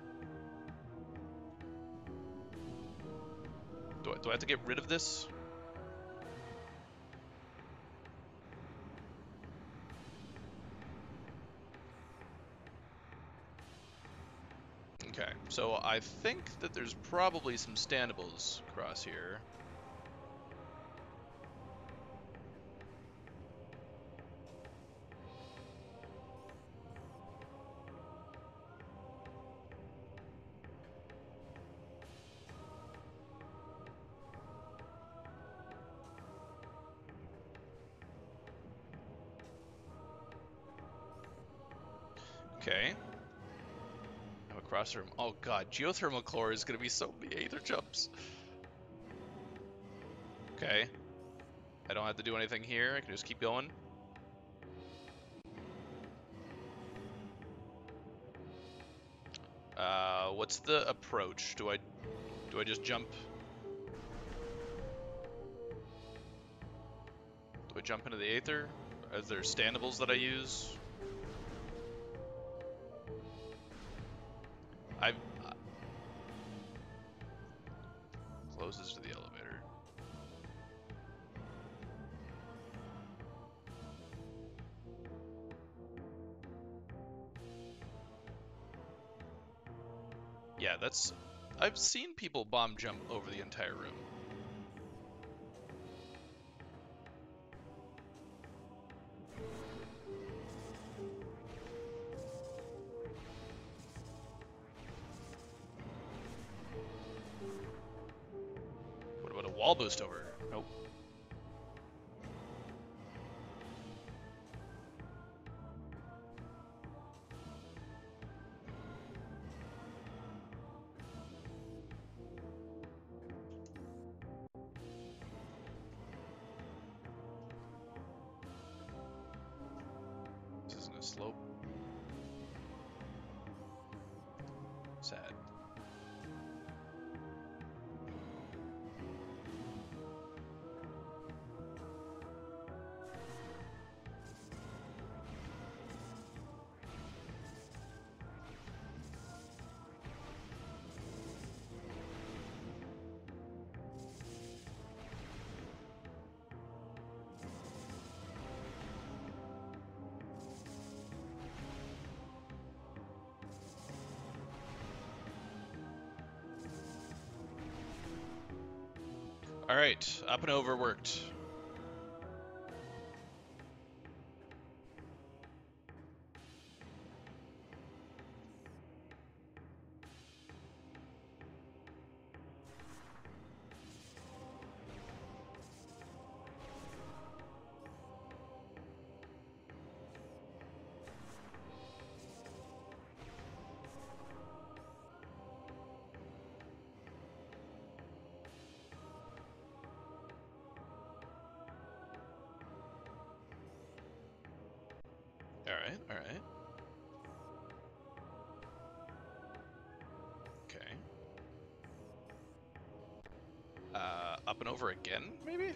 Do I, do I have to get rid of this? Okay, so I think that there's probably some standables across here. Okay. Now across the room. Oh god, geothermal core is gonna be so many aether jumps. Okay. I don't have to do anything here. I can just keep going. Uh, what's the approach? Do I do I just jump? Do I jump into the aether? Are there standables that I use? I uh, closes to the elevator. Yeah, that's. I've seen people bomb jump over the entire room. wall boost over. Nope. This isn't a slope. Sad. All right, up and over worked. All right, all right. Okay. Uh, up and over again, maybe?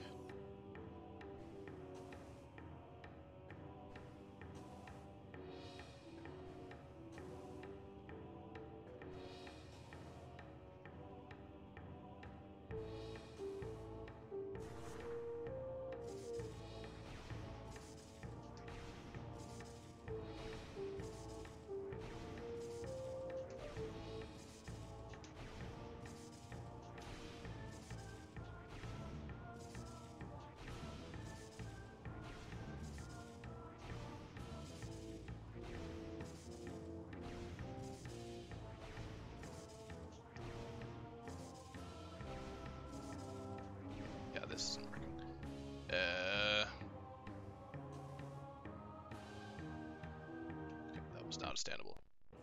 Yeah, this isn't working. Uh, okay, that was not understandable.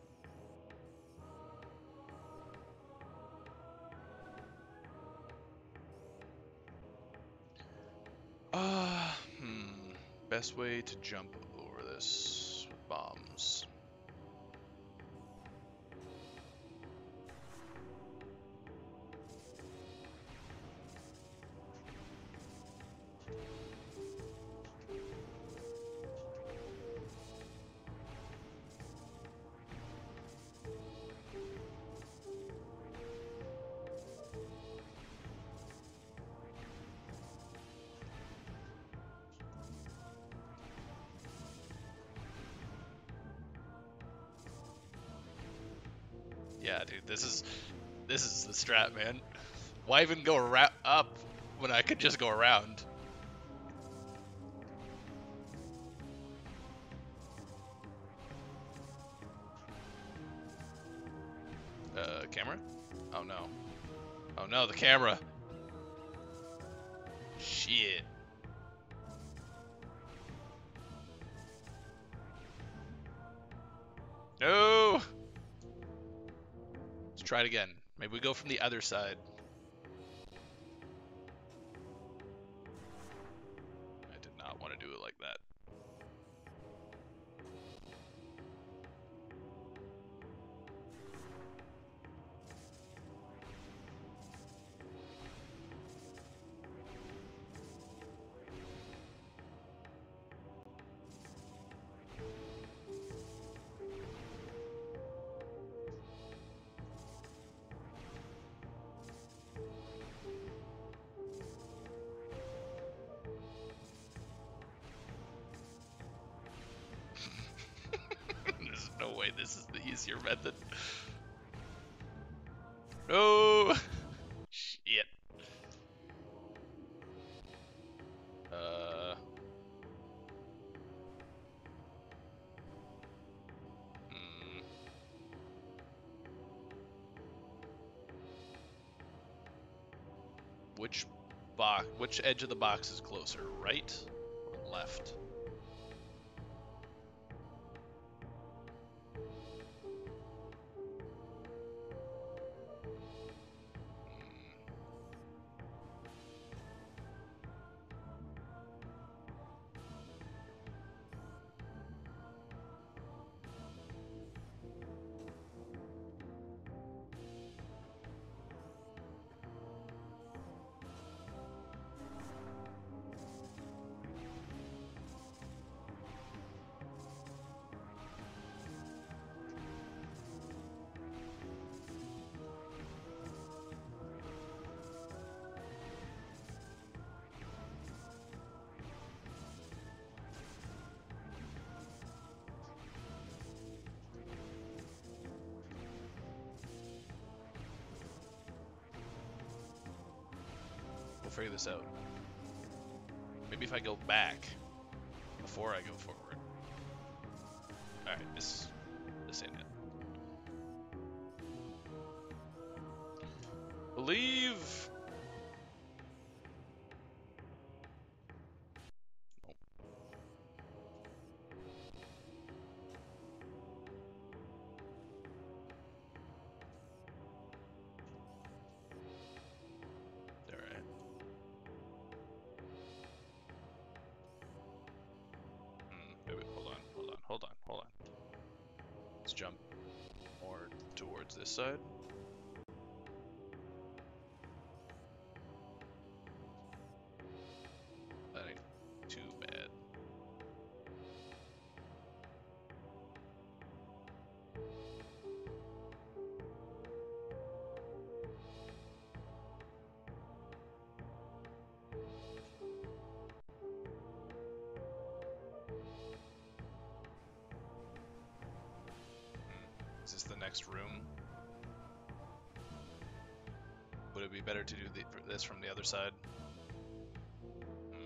Ah, uh, hmm. Best way to jump over this with bombs. Yeah, dude, this is this is the strat, man. Why even go ra up when I could just go around? Uh, camera? Oh no. Oh no, the camera. Shit. No! Let's try it again. Maybe we go from the other side. I did not want to do it like that. There's no way this is the easier method. No! Shit. Uh. Hmm. Which box? Which edge of the box is closer, right or left? We'll figure this out. Maybe if I go back before I go forward. Alright, this this ain't it. Believe. Nope. Alright. Hmm, wait, wait, hold on, hold on, hold on, hold on. Let's jump more towards this side. That ain't too bad. Hmm. Is this the next room? Would it be better to do the, this from the other side? Hmm.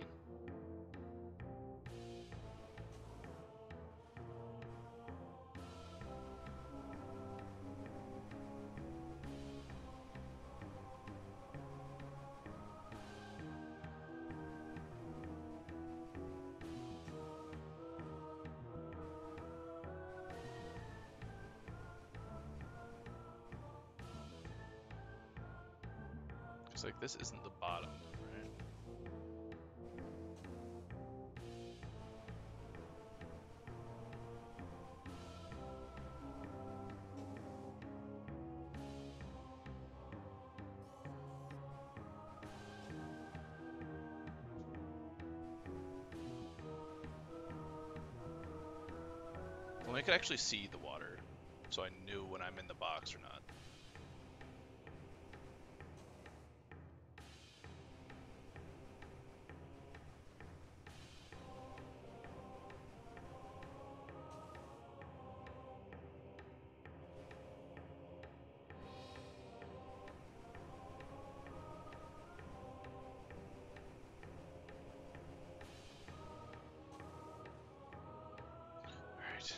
Looks like this isn't the bottom, right? Well, I could actually see the water, so I knew when I'm in the box or not. Alright.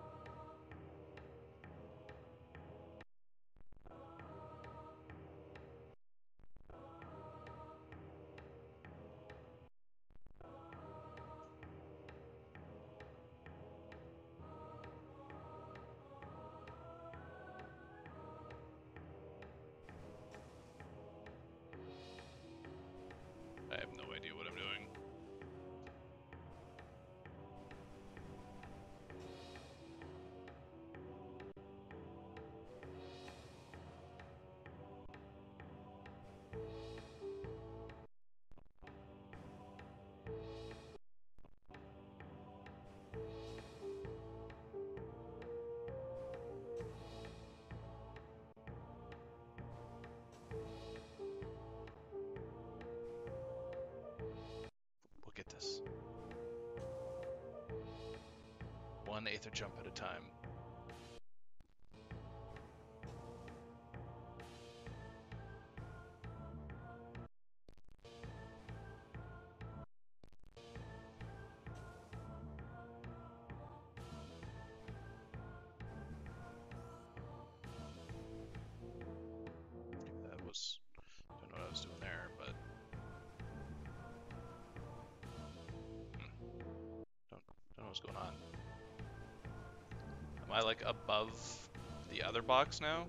I have no idea what I'm doing. We'll get this. One aether jump at a time. That was, don't know what I was doing there, but what's going on. Am I like above the other box now?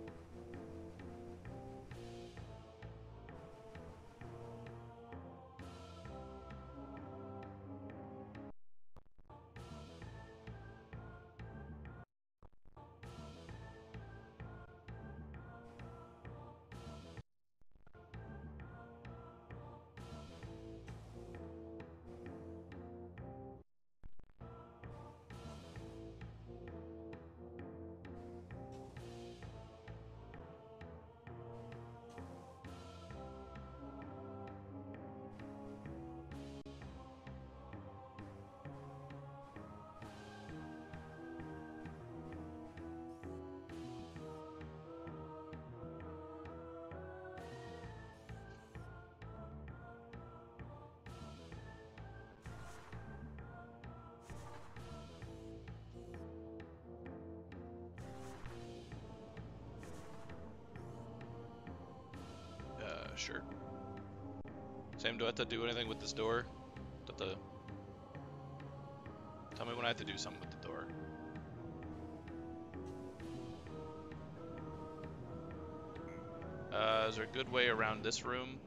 Uh, sure. Sam, do I have to do anything with this door? Do I have to... Tell me when I have to do something with the door. Uh, is there a good way around this room?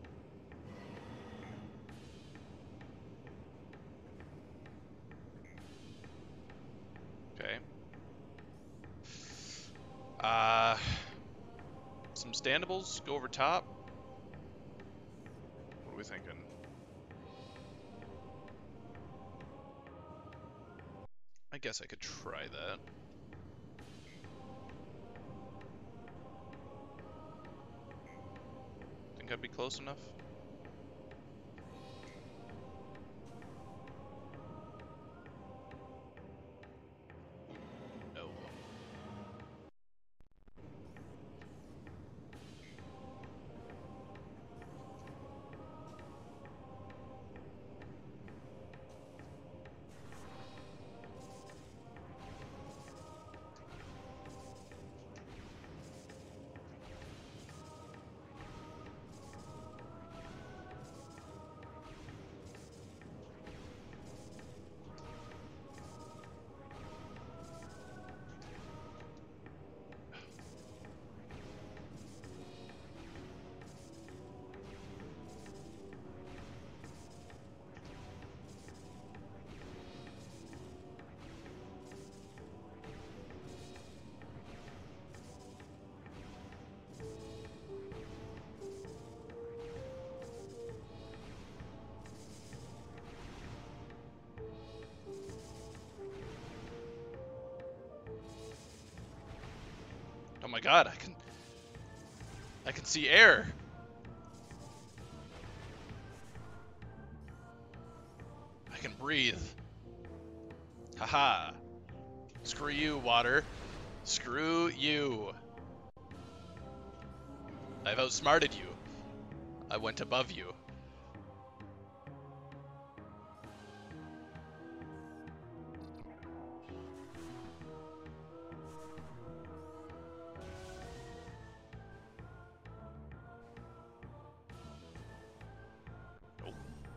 Okay. Uh, some standables, go over top. What are we thinking? I guess I could try that. Think I'd be close enough? No. Oh my god, I can... I can see air! I can breathe. Haha. Screw you, water. Screw you. I've outsmarted you. I went above you. Nope.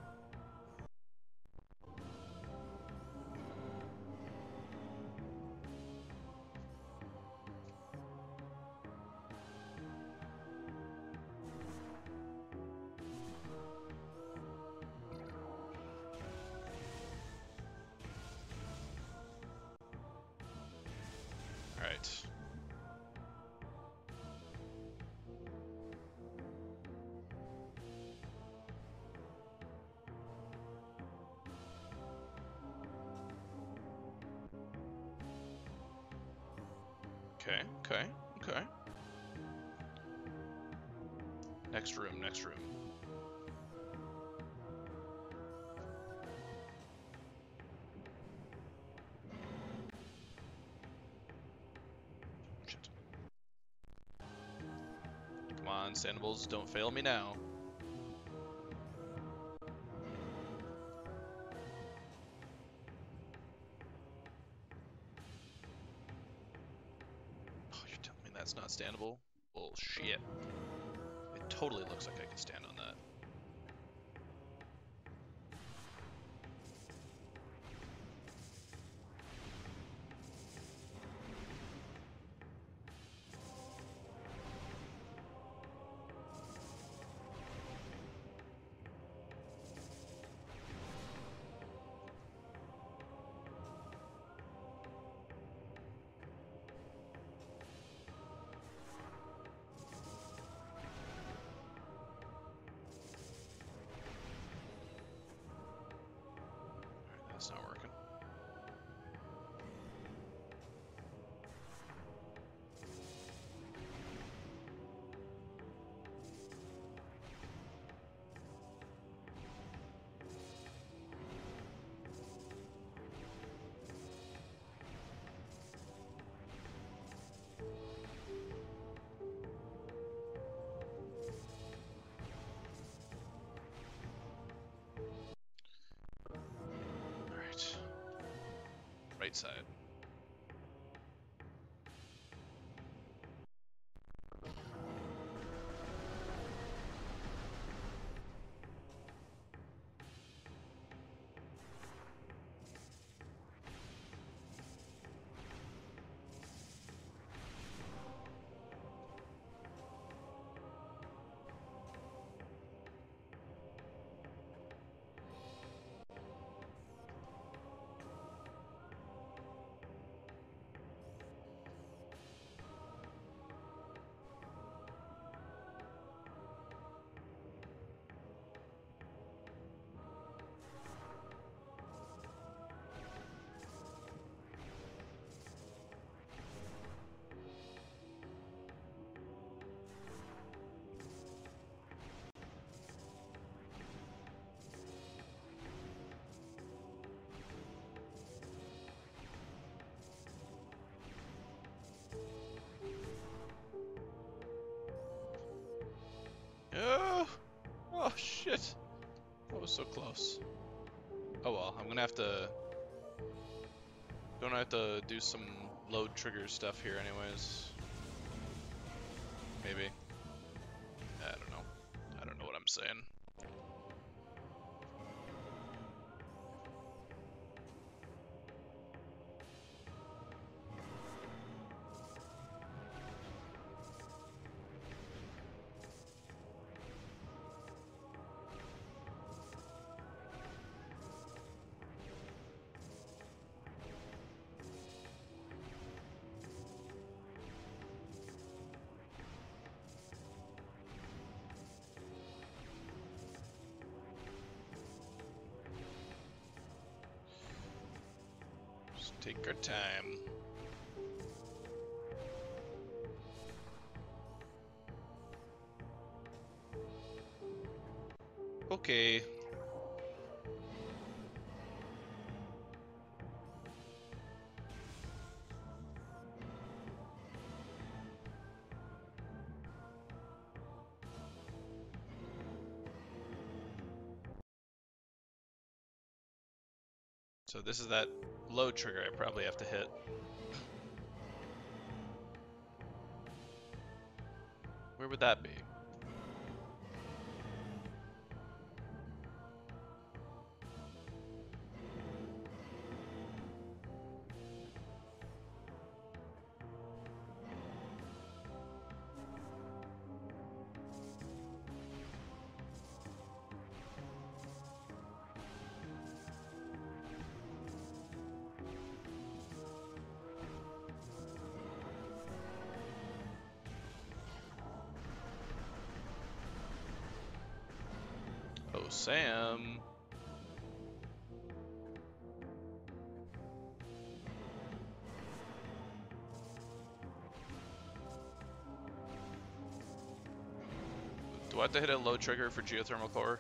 Alright. Okay, okay, okay. Next room, next room. Shit. Come on, Sandables, don't fail me now. Oh, you're telling me that's not standable? Bullshit. It totally looks like I can stand on that. right side. Oh, oh shit. That was so close. Oh well, I'm gonna have to gonna have to do some load trigger stuff here anyways. Maybe. I don't know. I don't know what I'm saying. Just take our time. Okay. So this is that load trigger I probably have to hit. Where would that be? Oh, Sam. Do I have to hit a load trigger for geothermal core?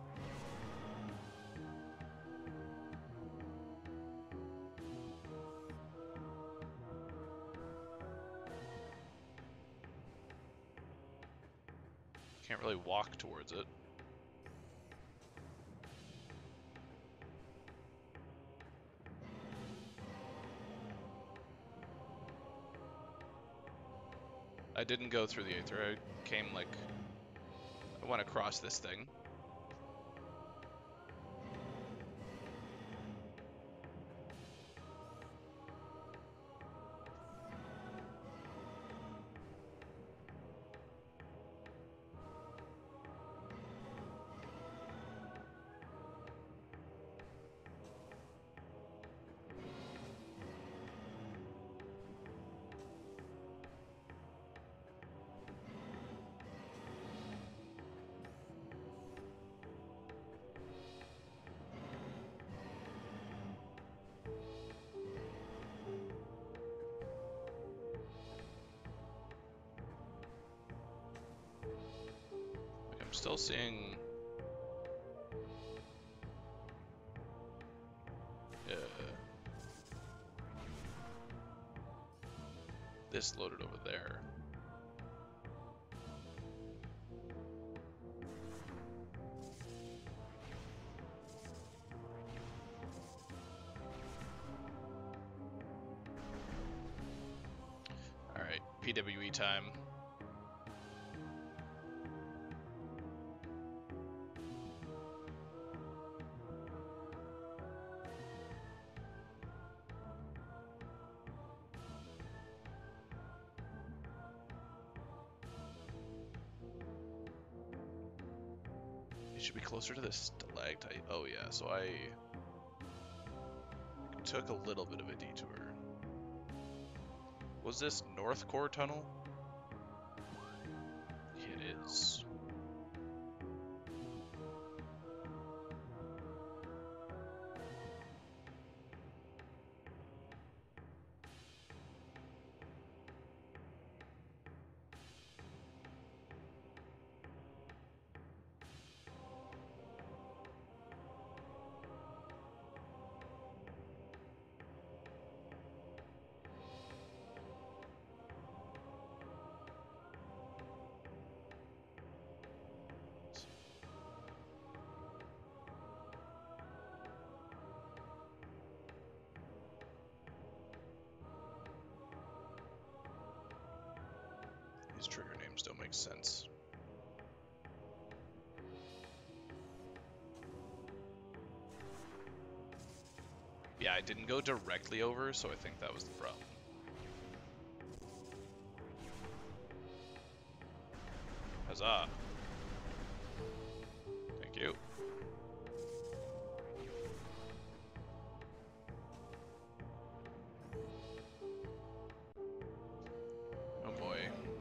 Can't really walk towards it. I didn't go through the aether. I came like... I went across this thing. I'm still seeing... Uh, this loaded over there. P W E time. It should be closer to the stalactite. Oh yeah, so I took a little bit of a detour. Was this North Core Tunnel? It is. These trigger names don't make sense. Yeah, I didn't go directly over, so I think that was the problem. Huzzah. Thank you. Oh boy.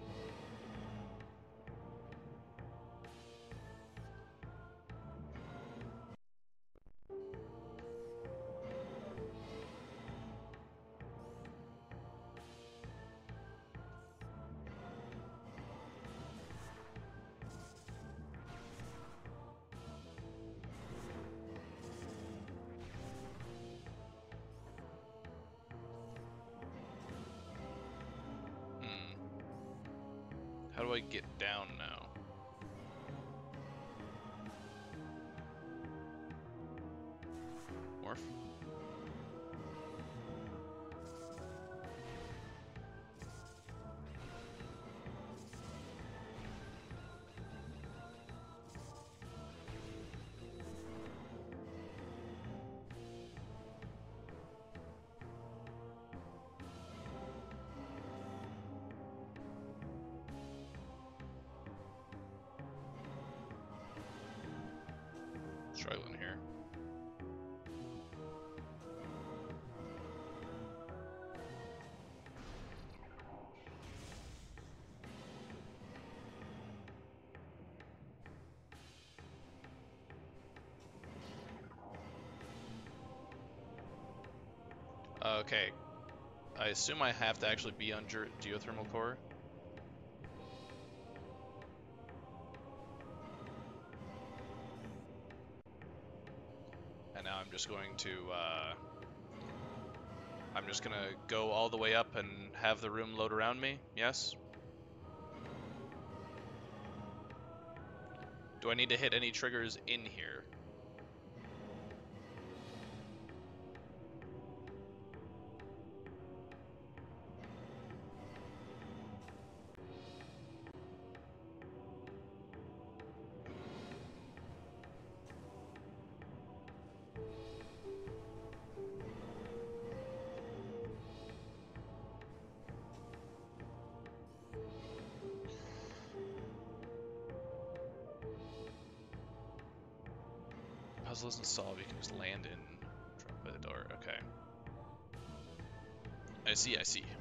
How do I get down now? Morph? Struggling here. Okay. I assume I have to actually be on ge geothermal core. And now I'm just going to, uh, I'm just gonna go all the way up and have the room load around me, yes? Do I need to hit any triggers in here? Puzzle isn't solved, you can just land in, drop by the door, okay. I see, I see.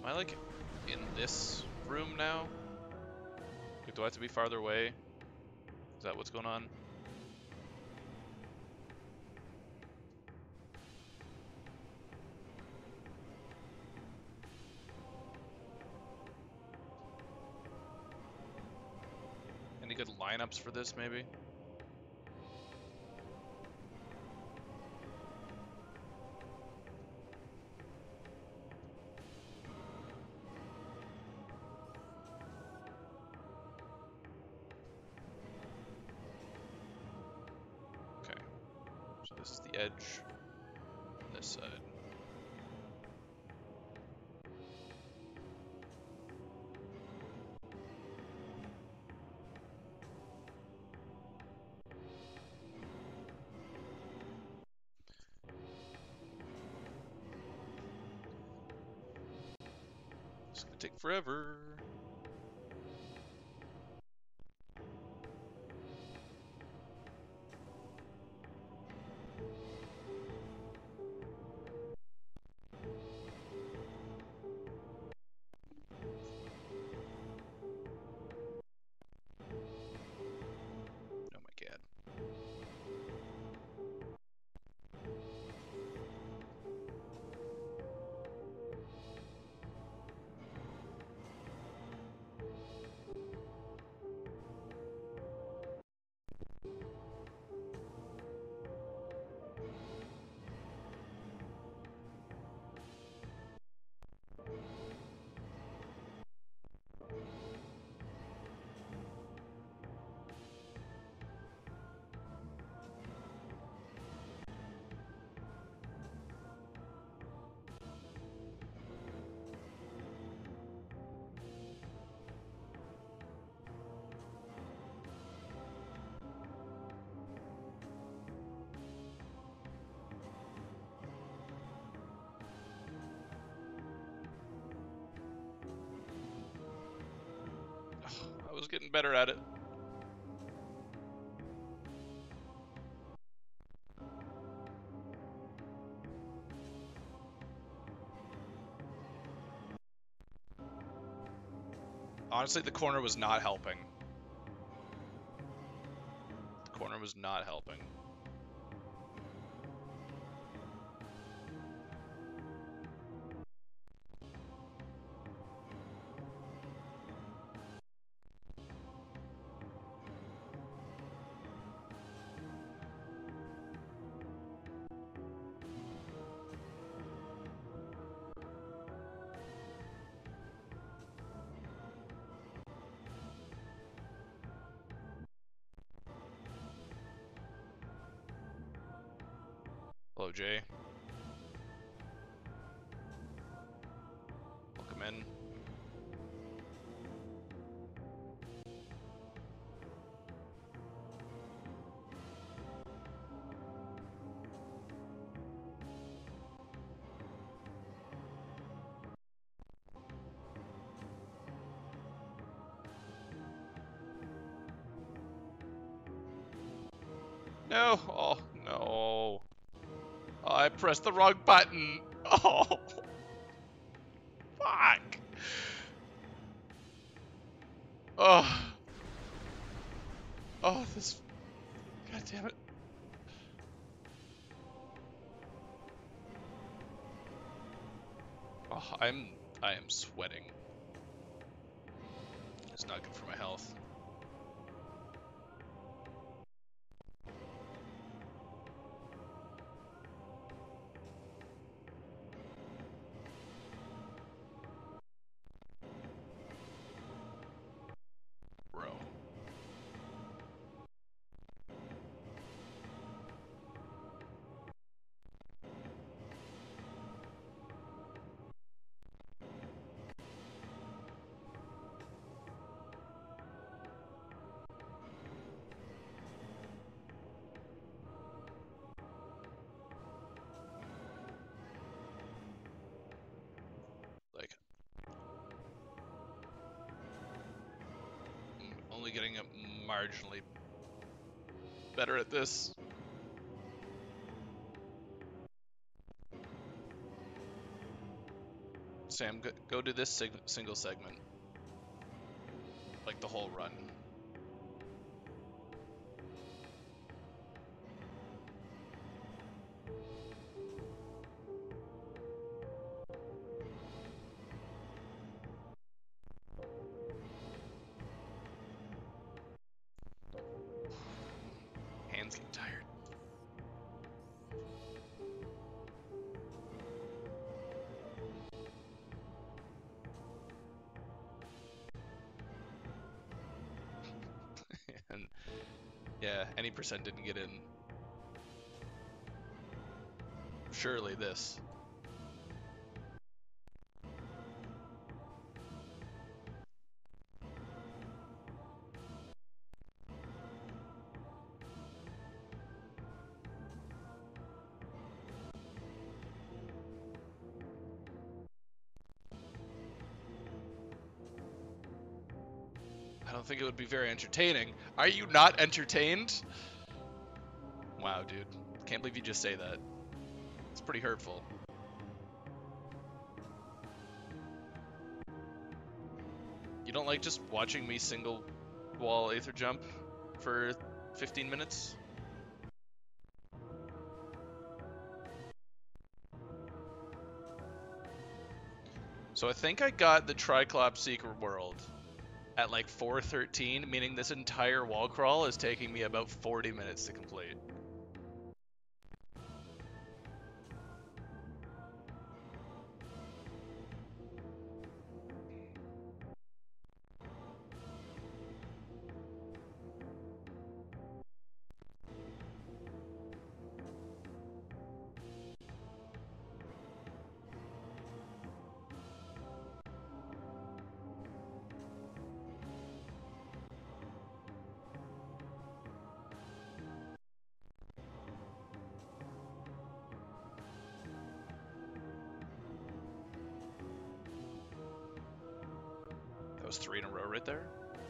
Am I like in this room now? Like, do I have to be farther away? Is that what's going on? Any good lineups for this, maybe? Okay. So this is the edge on this side. It's gonna take forever. Oh my god. I was getting better at it. Honestly, the corner was not helping. The corner was not helping. Hello, Jay. Welcome in. No! Oh, no. Oh, I pressed the wrong button. Oh, fuck. Oh. Oh, this... God damn it. Oh, I'm... I am sweating. It's not good for my health. Bro. Like... I'm only getting marginally better at this. Sam, go, go do this sig single segment. Like the whole run. Hands getting tired. And yeah, any percent didn't get in. Surely this. I don't think it would be very entertaining. Are you not entertained? Wow, dude. Can't believe you just say that. It's pretty hurtful. You don't like just watching me single wall aether jump for fifteen minutes? So I think I got the Triclops Secret World at like four thirteen, meaning this entire wall crawl is taking me about forty minutes to complete. That was three in a row right there.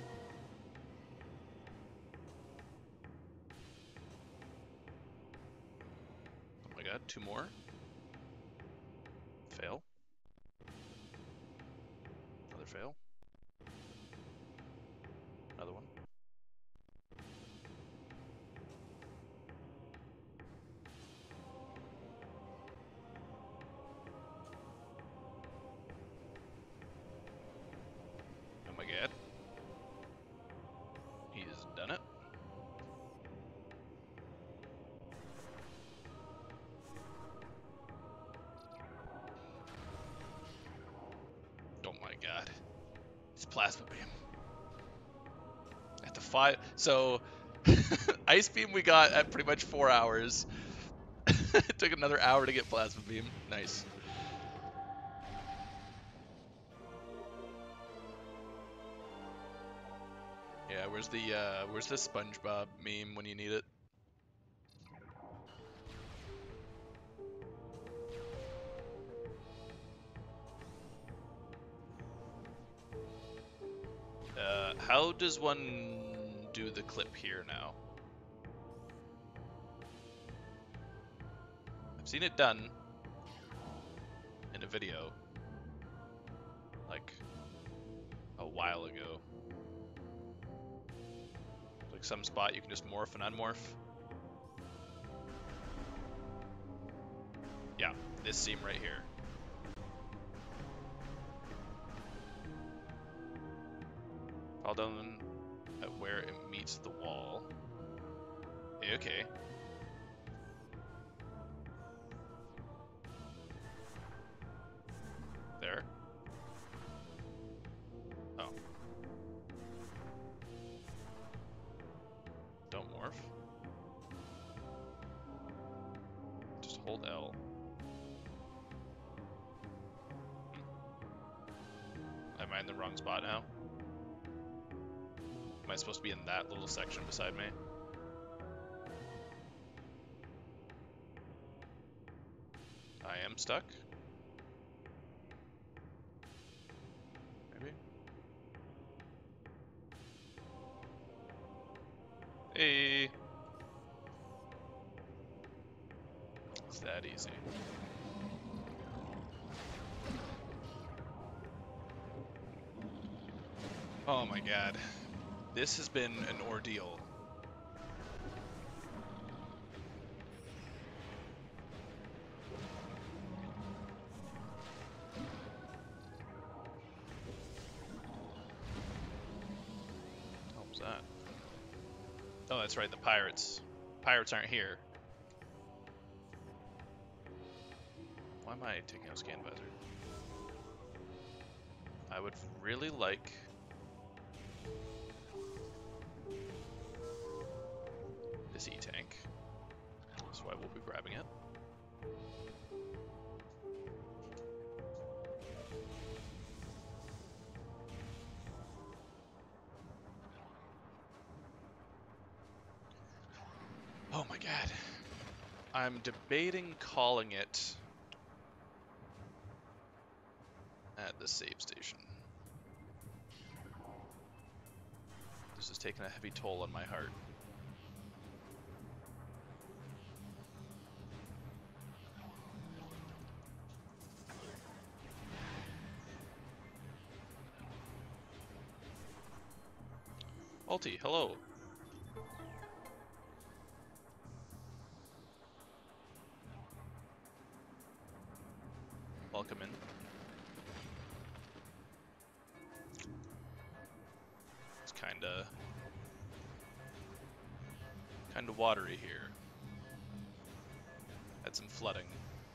Oh my god, two more. Fail. Another fail. Another one. Oh my god. He's done it. Oh my god. It's plasma beam. At the five, so ice beam we got at pretty much four hours. It took another hour to get plasma beam. Nice. Yeah, where's the uh, where's the SpongeBob meme when you need it? Uh, how does one do the clip here now? I've seen it done in a video, like a while ago. Like some spot you can just morph and unmorph. Yeah, this seam right here. Fall down at where it meets the wall. Okay. There. Oh. Don't morph. Just hold L. Hmm. Am I in the wrong spot now? Am I supposed to be in that little section beside me? I am stuck? Maybe? Hey! It's that easy. Oh my god. This has been an ordeal. What was that? Oh, that's right, the pirates. Pirates aren't here. Why am I taking out scan visor? I would really like this E-tank. That's why we'll be grabbing it. Oh my god. I'm debating calling it at the save station. This is taking a heavy toll on my heart. Alti, hello. Welcome in. It's kinda... kinda watery here. Had some flooding.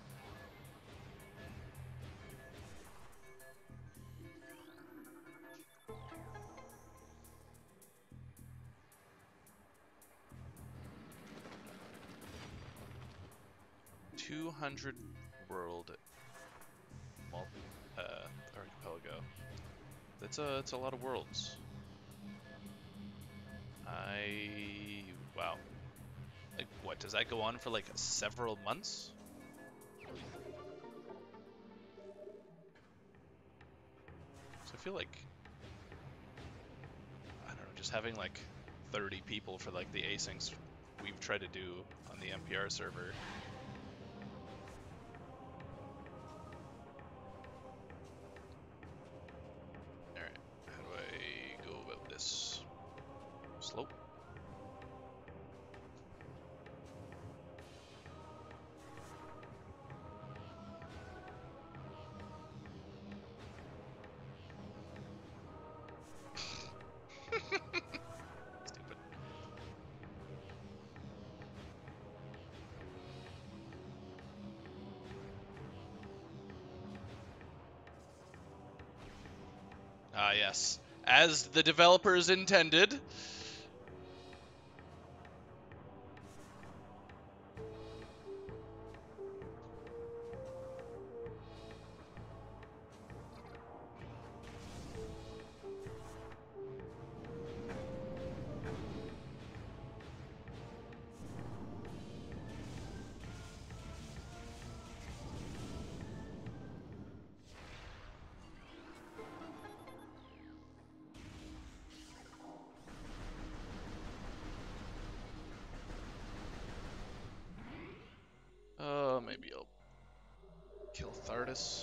two hundred world multi, uh, archipelago. That's a, that's a lot of worlds. I... wow. Like, what, does that go on for like several months? So I feel like, I don't know, just having like thirty people for like the asyncs we've tried to do on the N P R server. Alright, how do I go about this? Slope? Stupid. Ah, yes. As the developers intended. Uh, maybe I'll kill Thardus.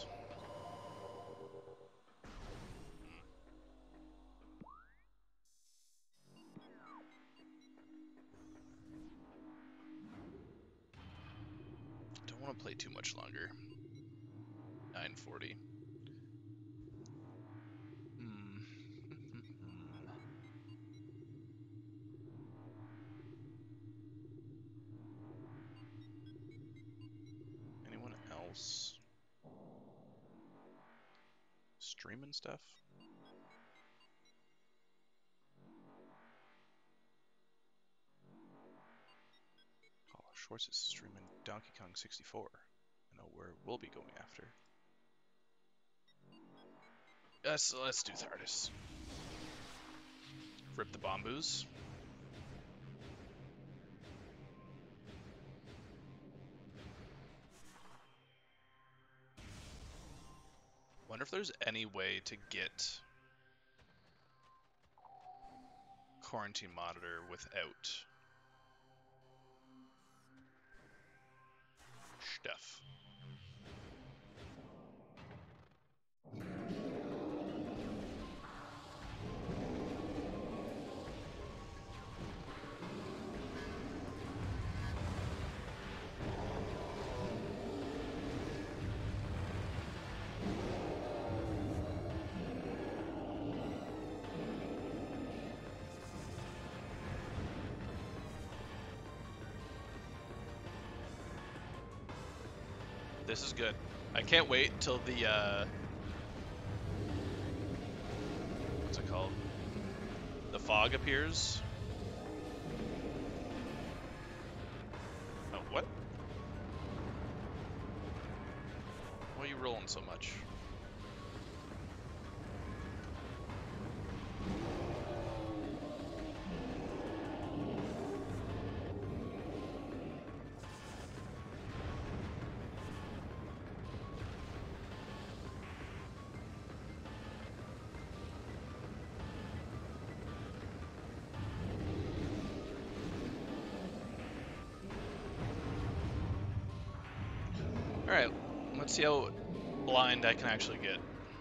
Don't want to play too much longer. nine forty. Hmm. Anyone else streaming stuff? Oh, Schwartz is streaming Donkey Kong sixty-four. I know where we'll be going after. Let's, let's do Thardus. Rip the Bomboos. Wonder if there's any way to get Quarantine Monitor without stuff. This is good. I can't wait till the, uh... what's it called? The fog appears. Oh, what? Why are you rolling so much? Alright, let's see how blind I can actually get.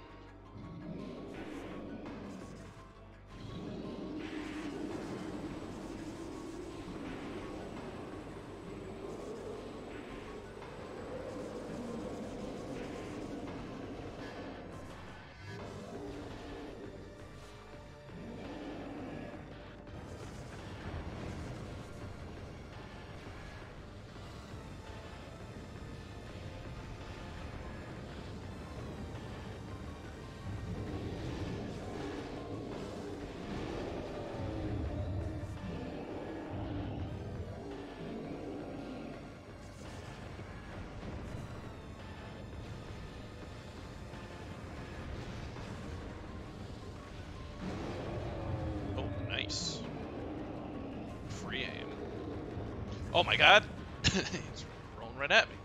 Nice. Free aim. Oh my god! He's rolling right at me.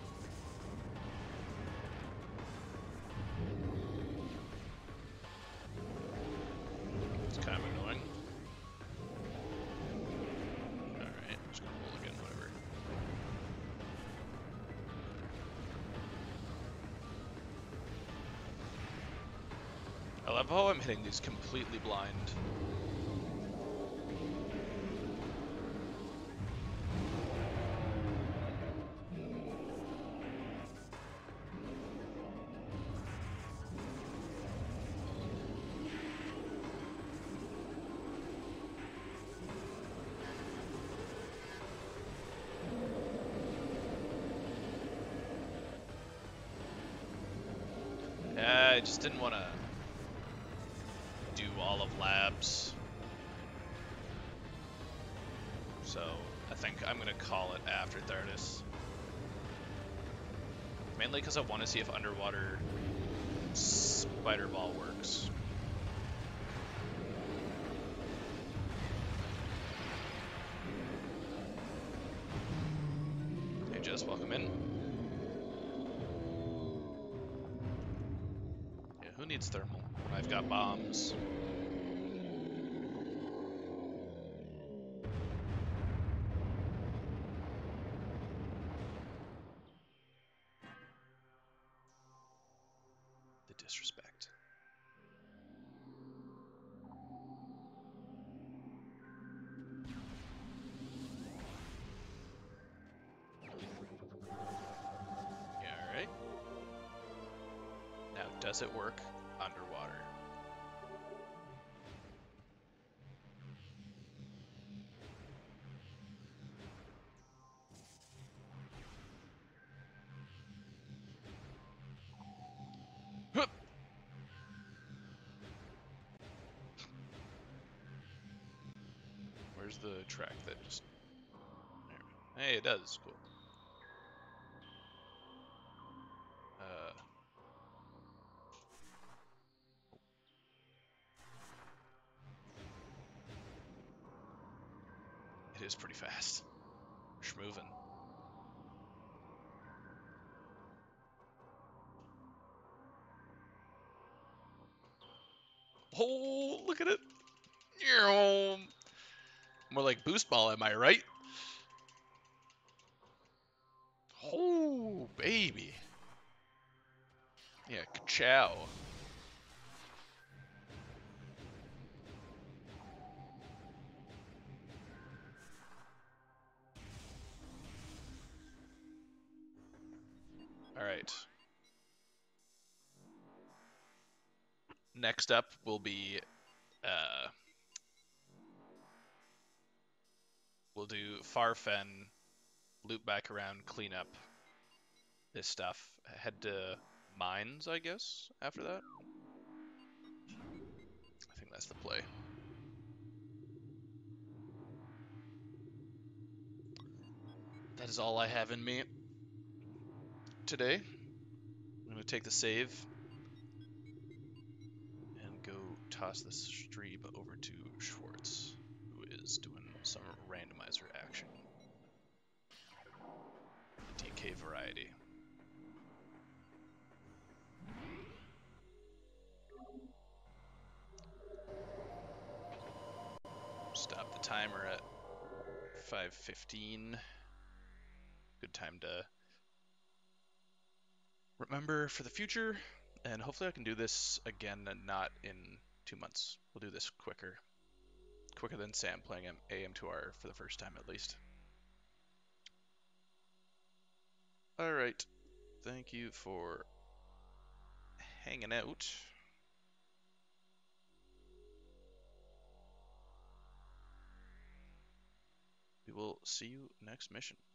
It's kind of annoying. Alright, I'm just gonna roll again, whatever. I love how I'm hitting these completely blind. Yeah, I just didn't want to do all of labs. So, I think I'm going to call it after Thardis. Mainly because I want to see if underwater spider ball works. Hey Jess, welcome in. Yeah, who needs thermal? I've got bombs. The disrespect. Yeah, alright. Now, does it work underwater? Hup! Where's the track that just... There. Hey, it does. Cool. Uh... It is pretty fast. Schmovin'. Oh, look at it. More like boost ball, am I right? Oh, baby. Yeah, ka-chow. Alright. Next up will be... Uh, we'll do Farfen, loop back around, clean up. this stuff. Head to mines, I guess, after that. I think that's the play. That is all I have in me today. I'm going to take the save and go toss this stream over to Schwartz, who is doing some randomizer action. D K variety. Stop the timer at five fifteen. Good time to remember for the future, and hopefully I can do this again and not in two months. We'll do this quicker. Quicker than Sam playing A M two R for the first time at least. Alright. Thank you for hanging out. We will see you next mission.